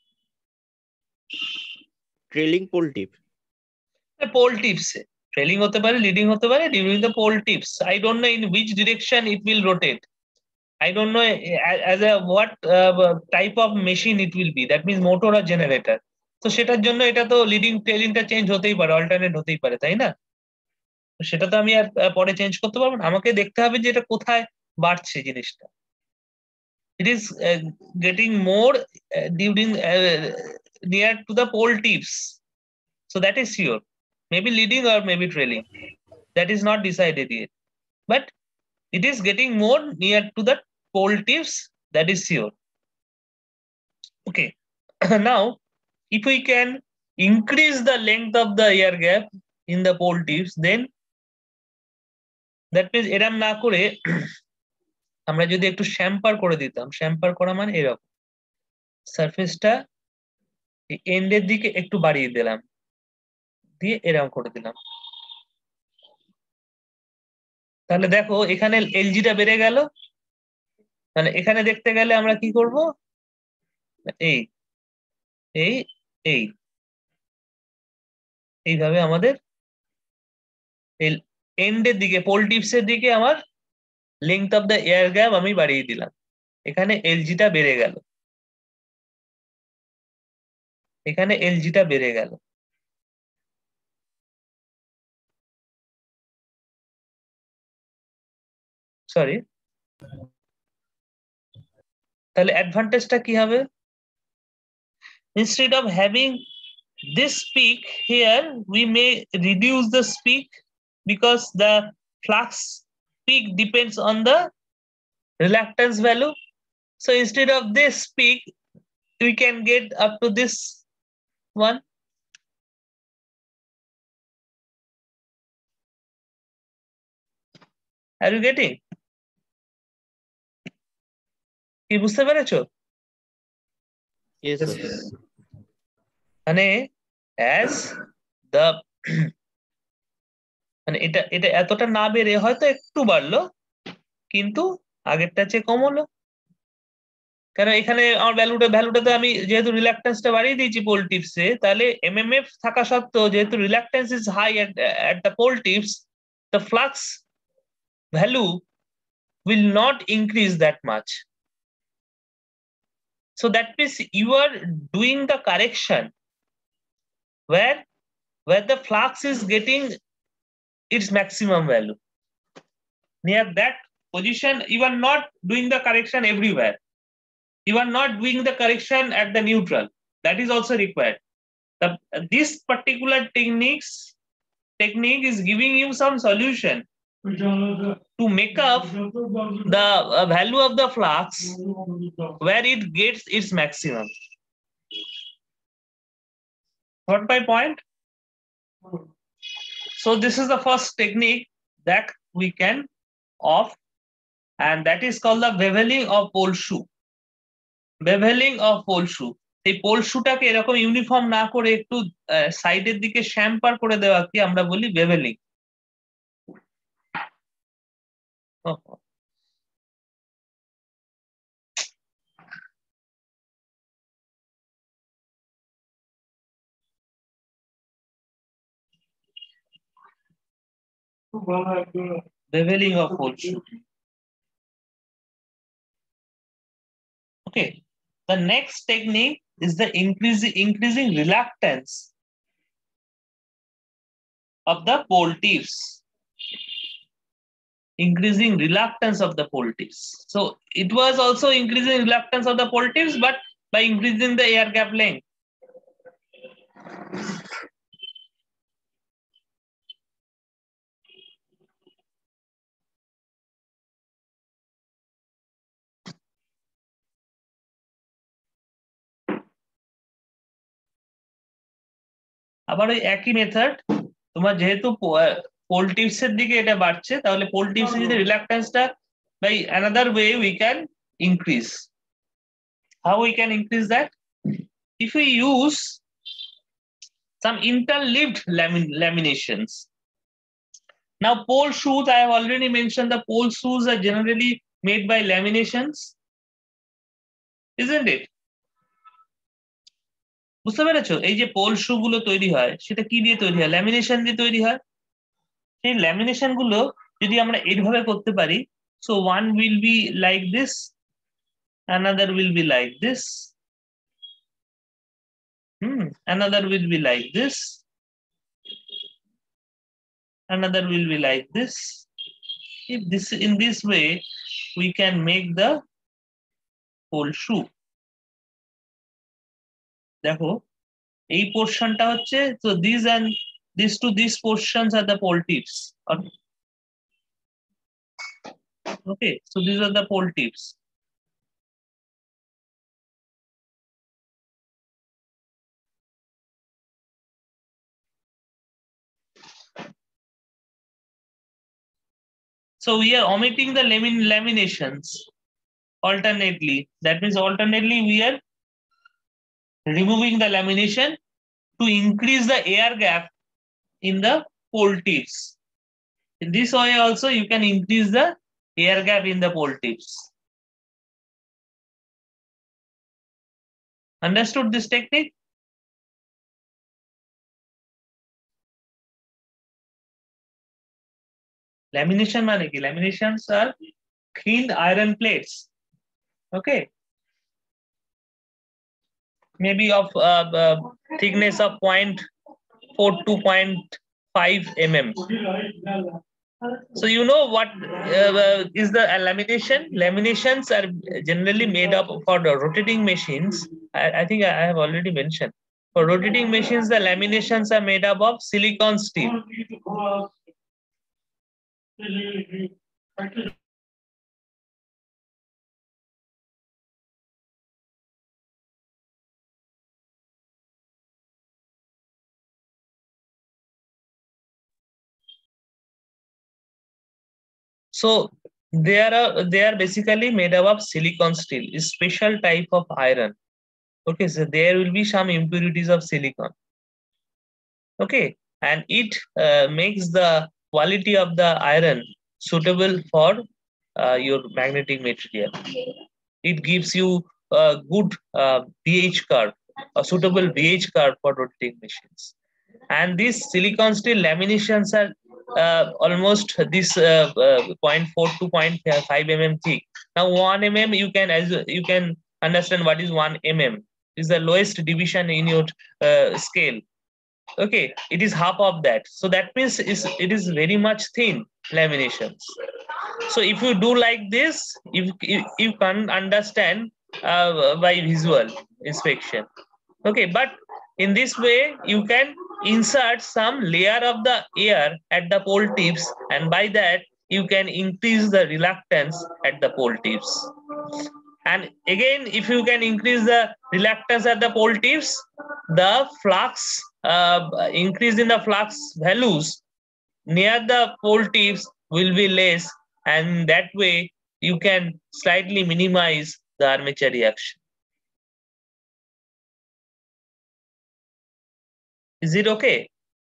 Trailing pole tip. Pole টিপসে trailing হতে পারে, leading হতে পারে, during the pole tips. I don't know in which direction it will rotate. I don't know as a what type of machine it will be. That means motor or generator. তো সেটার জন্য এটা তো leading ট্রেলিংটা change হতেই পারে, alternate হতেই পারে, তাই না? সেটা তো আমি আর পরে চেঞ্জ করতে পারবো না। আমাকে দেখতে হবে যে এটা কোথায় বাড়ছে জিনিসটা। It is getting more during near to the pole tips. So that is sure. Maybe leading or maybe trailing. That is not decided yet. But it is getting more near to the pole tips. That is sure. Okay. Now, if we can increase the length of the air gap in the pole tips, then that means এরম না করে আমরা যদি একটু শ্যাম্পার করে দিতাম, শ্যাম্পার করা মানে এরকম সারফেসটা এন্ডের দিকে একটু বাড়িয়ে দিলাম, দিয়ে এরকম করে দিলাম, তাহলে দেখো এখানে এলজিটা বেড়ে গেল। মানে এখানে দেখতে গেলে আমরা কি করব, এই এই এই এইভাবে আমাদের এন্ডের দিকে পোল টিপসের দিকে আমার length of the air gap আমি বাড়িয়ে দিলাম, এখানে এলজিটা বেড়ে গেল, এখানে এলজিটা বেড়ে গেল। সরি, তাহলে অ্যাডভান্টেজটা কি হবে? Instead of having this peak here, we may reduce the peak because the flux peak depends on the reluctance value. So instead of this peak, we can get up to this one. Are you getting? কি বুঝতে পেরেছো? Yes, sir. মানে as the মানে এটা এটা এতটা না বেড়ে হয়তো একটু বাড়লো, কিন্তু আগেরটা চেয়ে কম হলো। কেন এখানে আমার ভ্যালুটাতে আমি যেহেতু রিল্যাক্টেন্সটা বাড়িয়ে দিয়েছি পোল টিপসে, তাহলে এমএমএফ থাকা সত্ত্বেও যেহেতু reluctance is high at the pole tips, the flux value will not increase that much. So that means you are doing the correction where the flux is getting its maximum value. Near that position, you are not doing the correction everywhere. You are not doing the correction at the neutral. That is also required. This particular technique is giving you some solution to make up the value of the flux where it gets its maximum. Got my point? So this is the first technique that we can off, and that is called the beveling of pole shoe. Beveling of pole shoe. এই pole শুটাকে এরকম uniform না করে একটু সাইডের দিকে শ্যাম্পার করে দেওয়াকে আমরা বলি বেভেলিং। Beveling of pole shoe. Okay. The next technique is the increasing reluctance of the pole tips. Increasing reluctance of the pole tips. So it was also increasing reluctance of the pole tips, but by increasing the air gap length. আবার ওই একই method, তোমার যেহেতু pole tips এর দিকে এটা বাড়ছে, তাহলে পোল টিপস এর যদি রিলাক্টেন্সটা by another way we can increase. How we can increase that? If we use some interleaved laminations. Now pole shoes, I have already mentioned the pole shoes are generally made by laminations, isn't it? বুঝতে পেরেছো? এই যে pole শু গুলো তৈরি হয় সেটা কি দিয়ে তৈরি হয়? ল্যামিনেশন দিয়ে তৈরি হয়। সেই ল্যামিনেশন গুলো যদি আমরা এইভাবে করতে পারি, so one will be like this, another will be like this, another will be like this, another will be like this. If this in this way we can make the pole shoe. দেখো এই পোর্শনটা হচ্ছে, so these and these portions are the pole tips. Okay, so these are the pole tips. So we are omitting the laminations alternately. That means alternately we are removing the lamination to increase the air gap in the pole tips. In this way also you can increase the air gap in the pole tips. Understood this technique? Lamination মানে কি? Laminations are thin iron plates. Okay. Maybe of thickness of 0.4 to 0.5 mm. So you know what is the lamination? Laminations are generally made up for the rotating machines. I think I have already mentioned. For rotating machines, the laminations are made up of silicon steel. So They are basically made up of silicon steel, a special type of iron. Okay, so there will be some impurities of silicon. Okay, and it makes the quality of the iron suitable for your magnetic material. It gives you a good BH curve, a suitable BH curve for rotating machines. And these silicon steel laminations are almost this 0.4 to 0.5 mm thick. Now 1 mm, you can understand what is 1 mm. Is the lowest division in your scale. Okay, it is half of that. So that means it is very much thin laminations. So if you do like this, you can understand by visual inspection. Okay, but in this way you can insert some layer of the air at the pole tips, and by that you can increase the reluctance at the pole tips. And again, if you can increase the reluctance at the pole tips, the flux increase in the flux values near the pole tips will be less, and that way you can slightly minimize the armature reaction. Is it okay?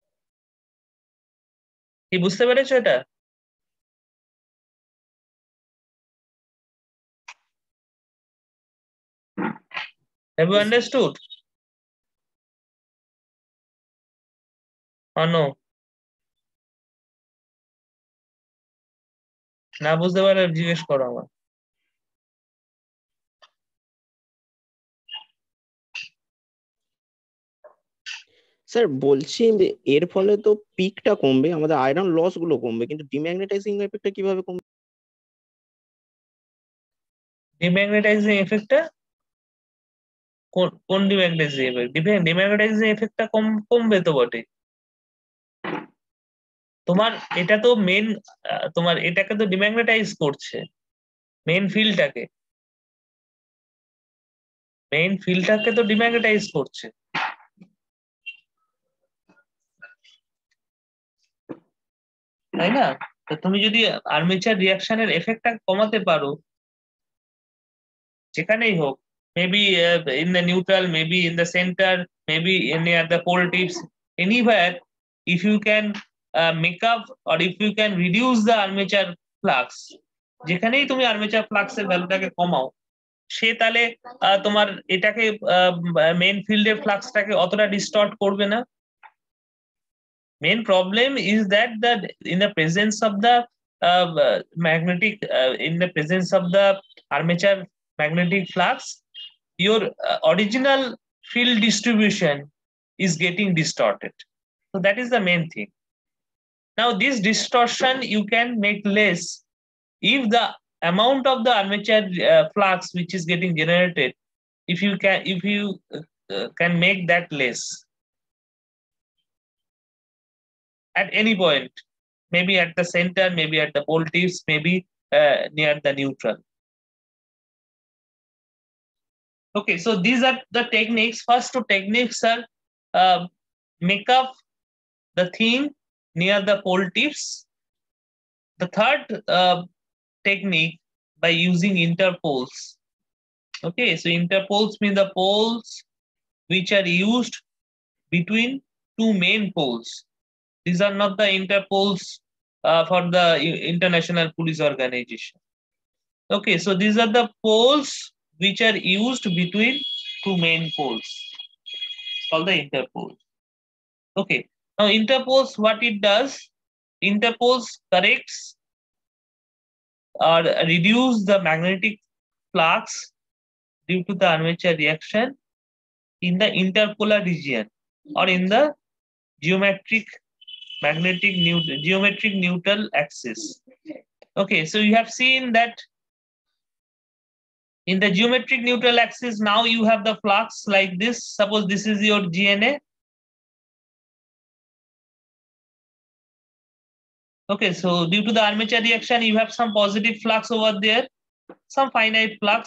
কি বুঝতে পেরেছো এটা? Have you understood? Or no? না বুঝতে পারলে জিজ্ঞেস করো আমার। স্যার বলছি যে এর ফলে তো পিকটা কমবে, আমাদের আয়রন লস গুলো কমবে, কিন্তু ডিম্যাগনেটাইজিং এফেক্টটা কিভাবে কমবে? ডিম্যাগনেটাইজিং এফেক্টটা কোন ডিম্যাগনেটাইজিং এফেক্ট? ডিম্যাগনেটাইজিং এফেক্টটা কমবে তো বটে। তোমার এটা তো মেন, তোমার এটাকে তো ডিম্যাগনেটাইজ করছে, মেন ফিল্ডটাকে তো ডিম্যাগনেটাইজ করছে। তাই না? তো তুমি যদি আর্মেচার রিঅ্যাকশনের এফেক্টটা কমাতে পারো, যেখানেই হোক, maybe in the neutral, maybe in the centre, maybe near the pole tips, anywhere, if you can make up or if you can reduce the armature flux, যেখানেই তুমি আর্মেচার ফ্লাক্সের ভ্যালুটাকে কমাও, সে তাহলে তোমার এটাকে মেইন ফিল্ডের ফ্লাক্সটাকে অতটা ডিস্টর্ট করবে না। Main problem is that in the presence of the in the presence of the armature magnetic flux, your original field distribution is getting distorted. So that is the main thing. Now this distortion you can make less if the amount of the armature flux which is getting generated, if you can make that less at any point, maybe at the center, maybe at the pole tips, maybe near the neutral. Okay, so these are the techniques. First two techniques are make up the thing near the pole tips. The third technique by using interpoles. Okay, so interpoles mean the poles which are used between two main poles. These are not the interpoles for the International Police Organization. Okay, so these are the poles which are used between two main poles. It's called the interpoles. Okay, now interpoles, what it does, interpoles corrects or reduce the magnetic flux due to the armature reaction in the interpolar region or in the geometric neutral axis. Okay, so you have seen that in the geometric neutral axis, now you have the flux like this. Suppose this is your GNA. Okay, so due to the armature reaction, you have some positive flux over there, some finite flux.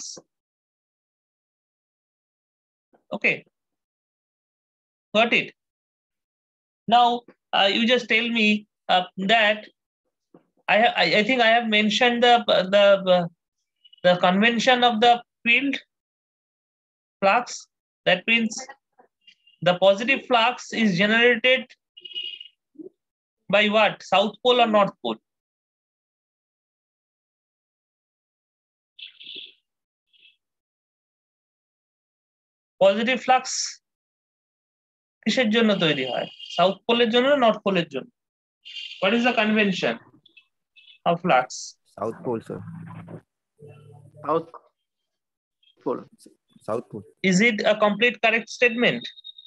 Okay, got it? Now you just tell me that I think I have mentioned the convention of the field flux. That means the positive flux is generated by what? South pole or north pole? Positive flux কিসের জন্য তৈরি হয়? South পোলের জন্য না north পোলের জন্য? What is the convention of flux? South Pole, sir. South Pole. South Pole. Is it a complete correct statement?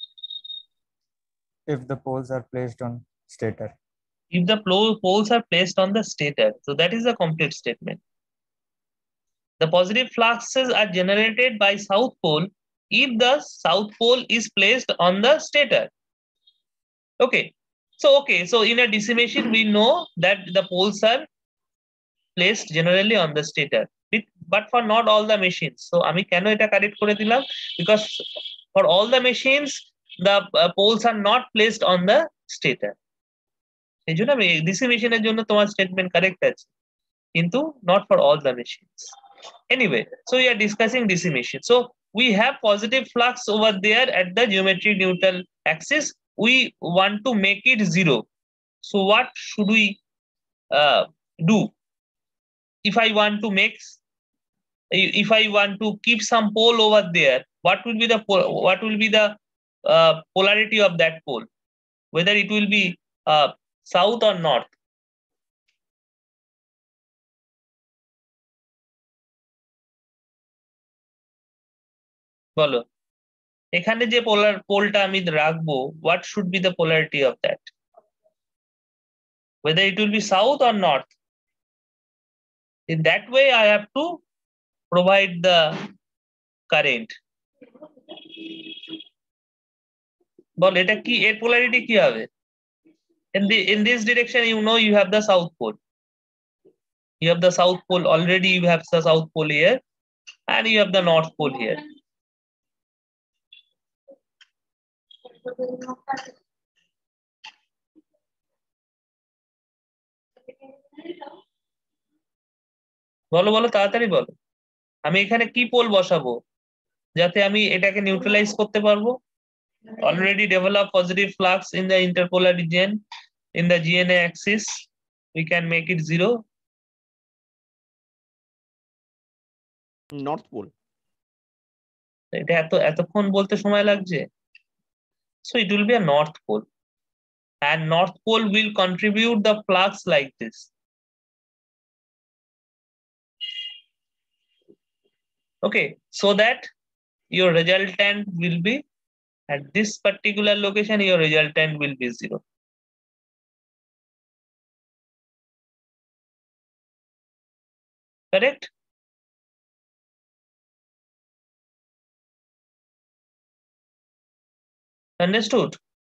If the poles are placed on stator. If the poles are placed on the stator, so that is a complete statement. The positive fluxes are generated by south pole if the south pole is placed on the stator. Okay, so in a DC machine we know that the poles are placed generally on the stator, but for not all the machines. So আমি কেন এটা correct করে দিলাম? Because for all the machines the poles are not placed on the stator. এই জন্য আমি DC মেশিনের জন্য তোমার স্টেটমেন্ট কারেক্ট আছে, কিন্তু not for all the machines. Anyway, so we are discussing DC machine. So we have positive flux over there at the geometric neutral axis. We want to make it zero. So what should we do? If I want to keep some pole over there, what will be the polarity of that pole? Whether it will be south or north? বলো, এখানে যে পোলটা আমি রাখবো, what should be the polarity of that? Whether it will be south or north? In that way I have to provide the current. বল এটা কি, এর polarity কি হবে? In this direction you know you have the south pole. You have the south pole already, you have the south pole here and you have the north pole here. বলো তাড়াতাড়ি বলো, আমি এখানে কি পোল বসাবো যাতে আমি এটাকে নিউট্রালাইজ করতে পারবো? Already develop positive flux in the interpolar region in the GNA axis, we can make it zero. North pole. এটা এতক্ষণ বলতে সময় লাগছে? So it will be a north pole, and north pole will contribute the flux like this. Okay, so that your resultant will be at this particular location, your resultant will be zero. Correct? Understood?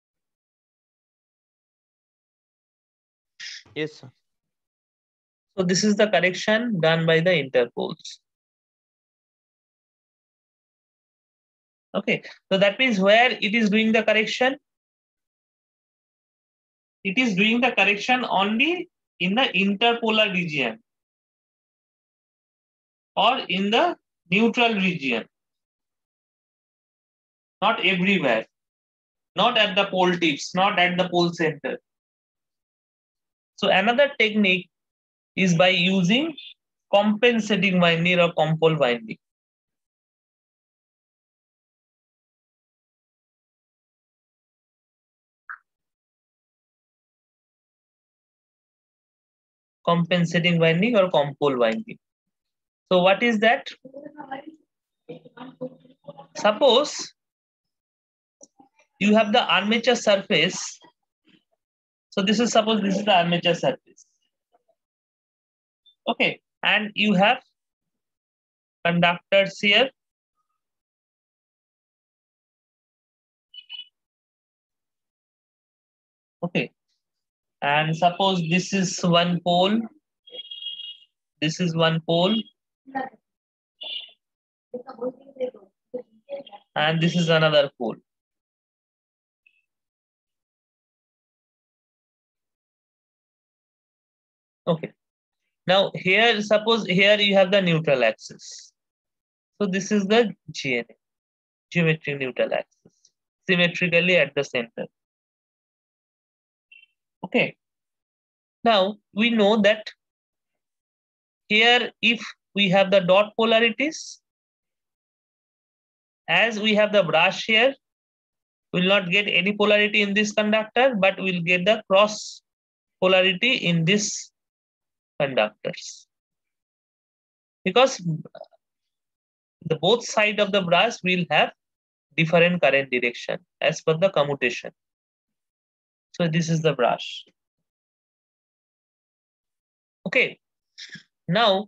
Yes, sir. So this is the correction done by the interpoles. Okay, so that means where it is doing the correction? It is doing the correction only in the interpolar region or in the neutral region, not everywhere, not at the pole tips, not at the pole center. So another technique is by using compensating winding or compole winding. Compensating winding or compole winding. So what is that? Suppose you have the armature surface. So this is the armature surface. Okay, and you have conductors here. Okay, and suppose this is one pole, this is one pole, and this is another pole. Okay. Now here, suppose here you have the neutral axis. So this is the GNA, geometric neutral axis, symmetrically at the center. Okay. Now we know that here, if we have the dot polarities, as we have the brush here, we'll not get any polarity in this conductor, but we'll get the cross polarity in this conductors. Because the both side of the brush will have different current direction as per the commutation. So this is the brush. Okay. Now,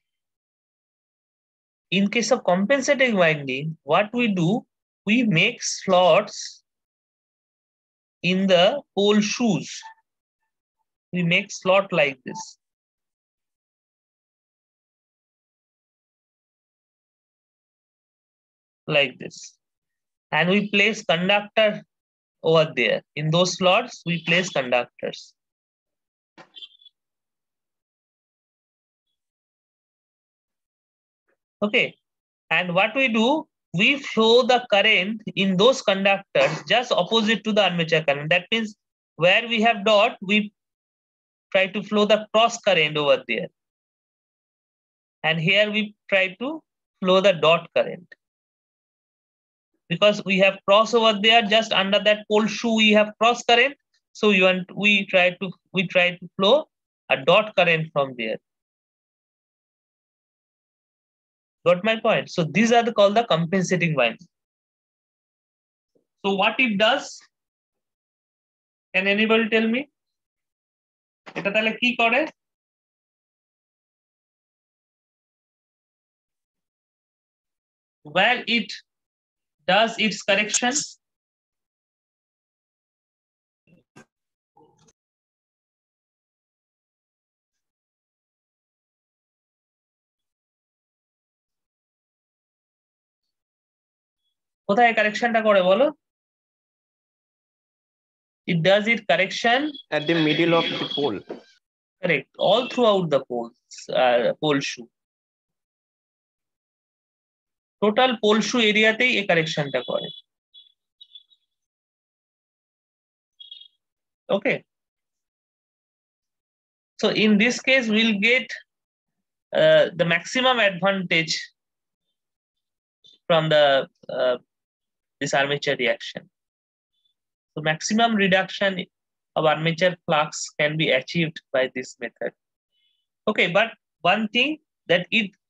in case of compensating winding, what we do, we make slots in the pole shoes. We make slot like this. Like this. And we place conductor over there. In those slots, we place conductors. Okay. And what we do, we flow the current in those conductors just opposite to the armature current. That means where we have dot, we try to flow the cross current over there. And here we try to flow the dot current. Because we have cross over there, just under that pole shoe, we have cross current. So we try to flow a dot current from there. Got my point? So these are called the compensating winding. So what it does? Can anybody tell me? এটা তাহলে কি করে? Where it does its correction? কোথায় কারেকশনটা করে বলো? It does its correction at the middle of the pole. Correct. All throughout the pole shoe. Total pole shoe এরিয়াতেই এই কারেকশনটা করে। Okay. So in this case, we'll get the maximum advantage from the this armature reaction. So maximum reduction of armature flux can be achieved by this method. Okay, but one thing that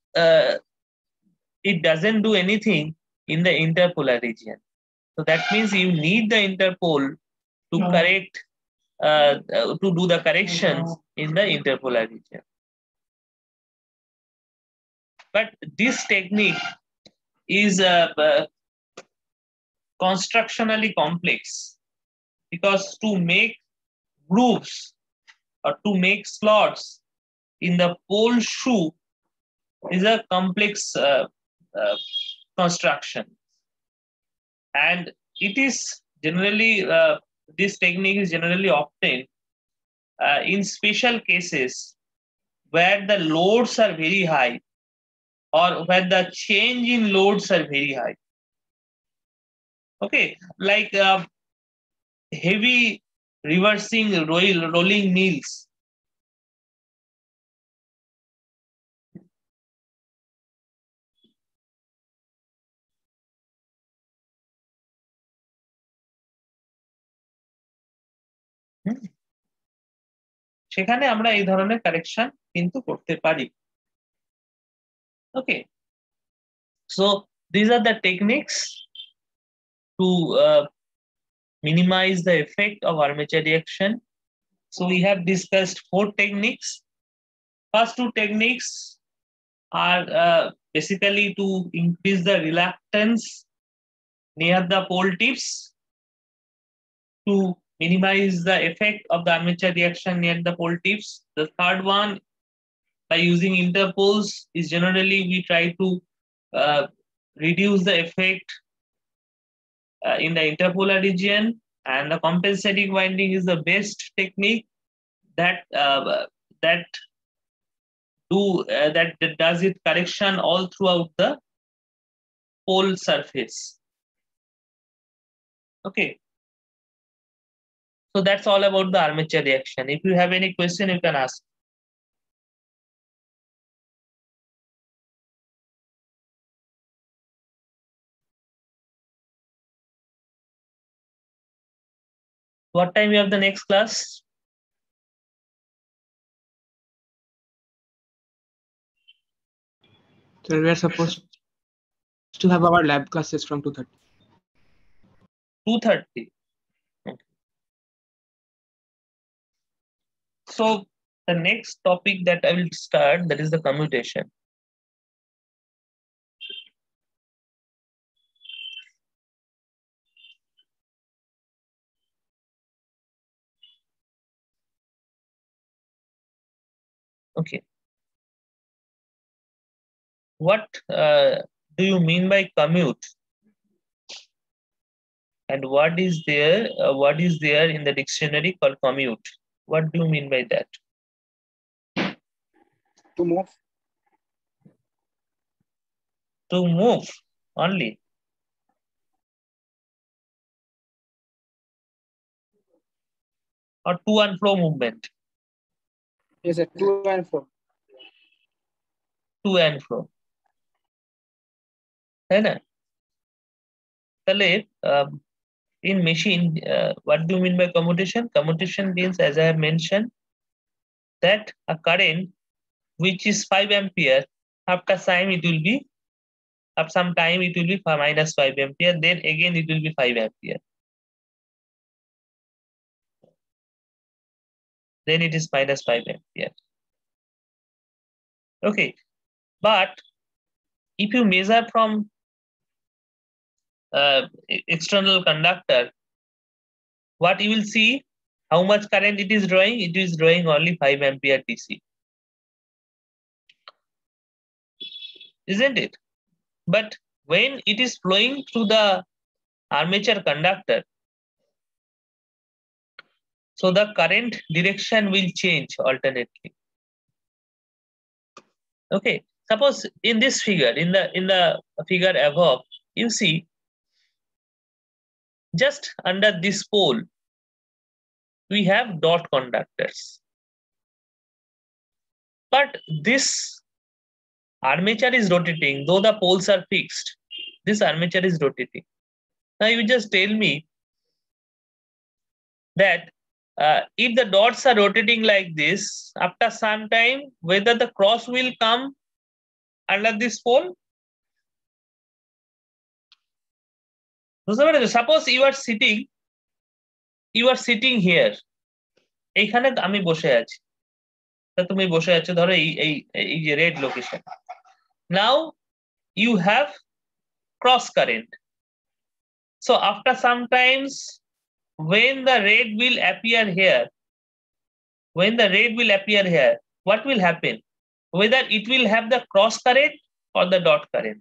it doesn't do anything in the interpolar region. So that means you need the interpole to correct to do the corrections in the interpolar region. But this technique is constructionally complex, because to make grooves or to make slots in the pole shoe is a complex construction, and it is generally this technique is generally obtained in special cases where the loads are very high or where the change in loads are very high. Okay, like heavy reversing rolling mills. সেখানে আমরা এই ধরনের correction কিন্তু করতে পারি। Okay, so these are the techniques to minimize the effect of armature reaction. So we have discussed 4 techniques. First 2 techniques are basically to increase the reluctance near the pole tips, to minimize the effect of the armature reaction near the pole tips. The third one, by using interpoles, is generally we try to reduce the effect in the interpolar region, and the compensating winding is the best technique that that does it correction all throughout the pole surface. Okay, so that's all about the armature reaction. If you have any question, you can ask. What time you have the next class? So we are supposed to have our lab classes from 2:30. 2:30. Okay. So the next topic that I will start, that is the commutation. Okay. What do you mean by commute? And what is there in the dictionary called commute? What do you mean by that? To move. To move only. Or to and fro movement. Yes, sir. To and fro. To and fro. है ना? তাহলে in machine, what do you mean by commutation? Commutation means, as I have mentioned, that a current which is 5 ampere, after some time it will be minus 5 ampere, then again it will be 5 ampere. Then it is minus 5 ampere. Okay, but if you measure from external conductor, what you will see, how much current it is drawing? It is drawing only 5 ampere DC. Isn't it? But when it is flowing through the armature conductor, so the current direction will change alternately. Okay, suppose in this figure, in the figure above, you see just under this pole we have dot conductors, but this armature is rotating. Though the poles are fixed, this armature is rotating. Now you just tell me that if the dots are rotating like this, after some time whether the cross will come under this pole? Suppose you are sitting here, এইখানে আমি বসে আছি, তা তুমি বসে আছো ধরো এই যে red location. Now you have cross current. So after some times, when the red will appear here, what will happen? Whether it will have the cross current or the dot current?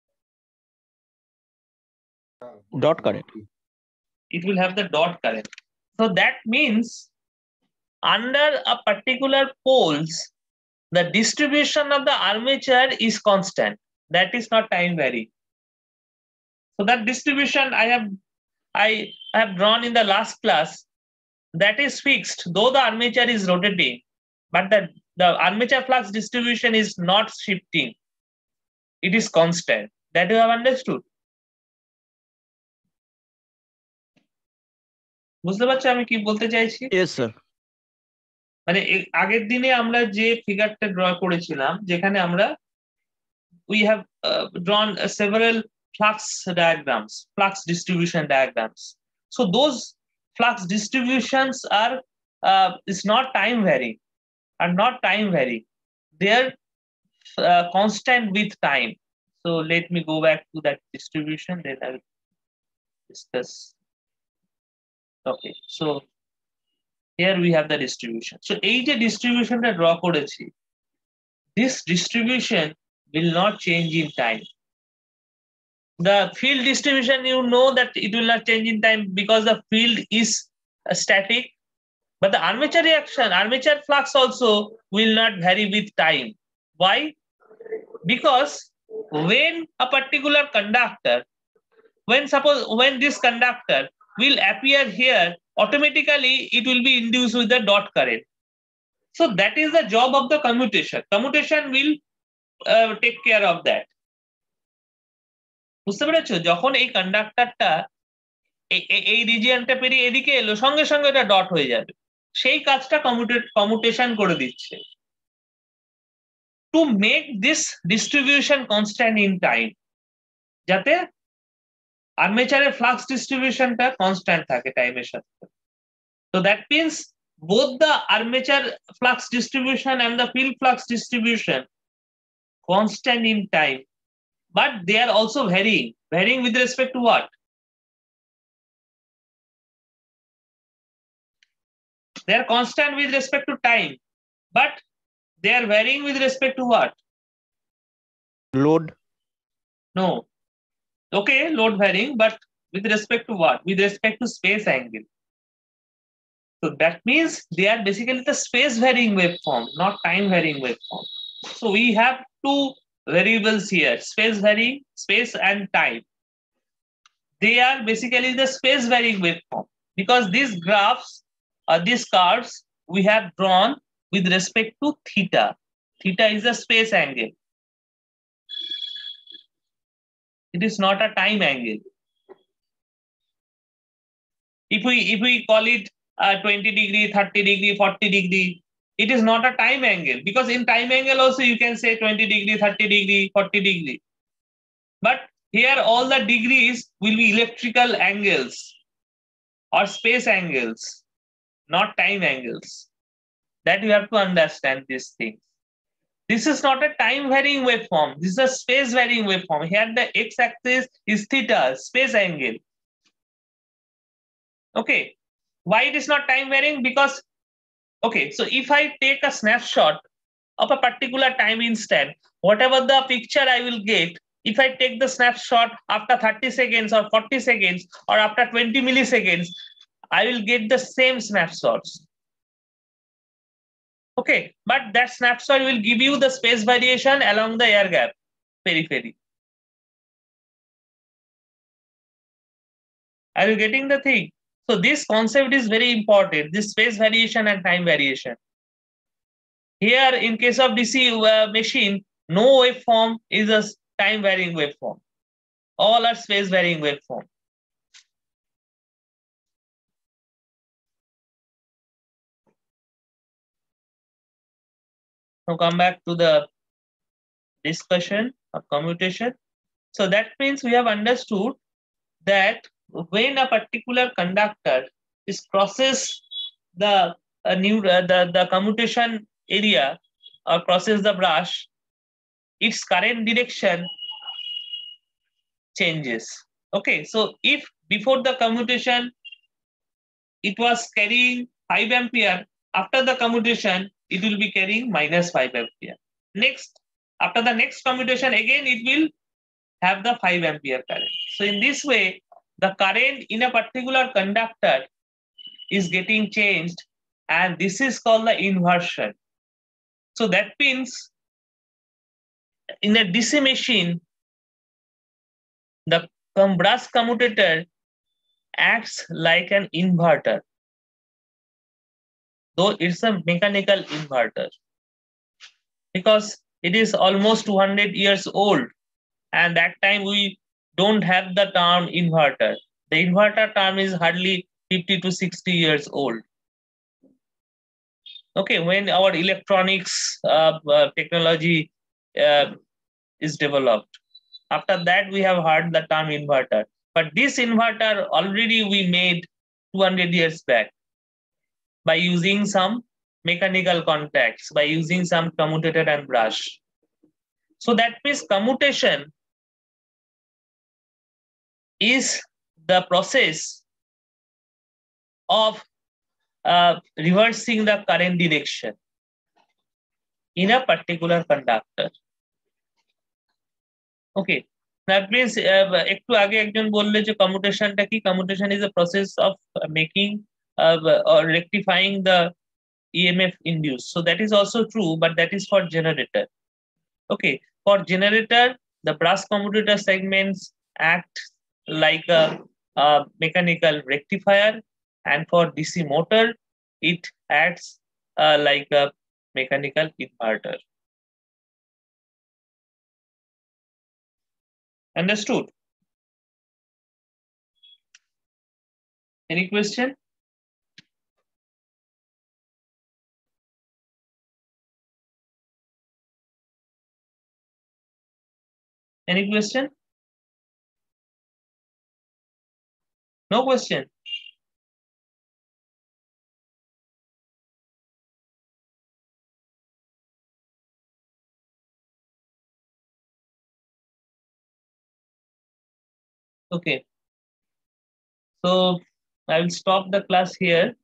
Dot current. It will have the dot current. So that means under a particular poles, the distribution of the armature is constant. That is not time varying. So that distribution I have drawn in the last class, that is fixed. Though the armature is rotating, but the armature flux distribution is not shifting. It is constant. That you have understood? বুঝতে পারছো আমি কি বলতে চাইছি? Yes, sir. মানে আগের দিনে আমরা যে ফিগারটা ড্র করেছিলাম, যেখানে আমরা we have drawn several flux distribution diagrams. So those flux distributions are is not time varying, they are constant with time. So let me go back to that distribution, then I will discuss. Okay, so here we have the distribution. So এই যে distributionটা draw করেছি, this distribution will not change in time. The field distribution, you know that it will not change in time because the field is static, But the armature flux also will not vary with time. Why? Because when a particular conductor, when this conductor will appear here, automatically it will be induced with the dot current. So that is the job of the commutation. Commutation will take care of that. বুঝতে পেরেছো? যখন এই কন্ডাক্টরটা এই রিজিয়নটা পেরিয়ে এদিকে এলো, সঙ্গে সঙ্গে এটা ডট হয়ে যাবে, সেই কাজটা কমিউটেশন করে দিচ্ছে। To make this distribution constant in time, যাতে আর্মেচারের ফ্লাক্স ডিস্ট্রিবিউশনটা কনস্ট্যান্ট থাকে টাইমের সাথে। So that means both the armature flux distribution and the field flux distribution constant in time, but they are also varying with respect to what? They are constant with respect to time, but they are varying with respect to what? Load. No. Okay, load varying, but with respect to what? With respect to space angle. So that means they are basically the space varying waveform, not time varying waveform. So we have two variables here, space varying, space and time. They are basically the space varying waveform, because these graphs or these curves we have drawn with respect to theta. Theta is the space angle. It is not a time angle. If we call it 20 degree, 30 degree, 40 degree, it is not a time angle, because in time angle also you can say 20 degree, 30 degree, 40 degree. But here all the degrees will be electrical angles or space angles, not time angles. That you have to understand these things. This is not a time varying waveform. This is a space varying waveform. Here the x-axis is theta, space angle. Okay. Why it is not time varying? Because, okay, so if I take a snapshot of a particular time instant, whatever the picture I will get, if I take the snapshot after 30 seconds or 40 seconds or after 20 milliseconds, I will get the same snapshots. Okay, but that snapshot will give you the space variation along the air gap periphery. Are you getting the thing? So this concept is very important, this space variation and time variation. Here in case of DC machine, no waveform is a time varying waveform. All are space varying waveform. Now come back to the discussion of commutation. So that means we have understood that when a particular conductor crosses the commutation area or crosses the brush, its current direction changes. Okay, so if before the commutation it was carrying 5 ampere, after the commutation it will be carrying -5 ampere. Next, after the next commutation again it will have the 5 ampere current. So in this way, the current in a particular conductor is getting changed, and this is called the inversion. So that means in a DC machine, the brush commutator acts like an inverter, though it's a mechanical inverter, because it is almost 200 years old, and that time we don't have the term inverter. The inverter term is hardly 50 to 60 years old. Okay, when our electronics technology is developed. After that, we have heard the term inverter. But this inverter already we made 200 years back by using some mechanical contacts, by using some commutator and brush. So that means commutation is the process of reversing the current direction in a particular conductor. Okay, that means একটু আগে একজন বললে যে কমিউটেশনটা কি? Commutation is a process of making or rectifying the EMF induced. So that is also true, but that is for generator. Okay, for generator, the brass commutator segments act like a mechanical rectifier, and for DC motor, it acts like a mechanical inverter. Understood? Any question? Any question? No question. Okay. So I will stop the class here.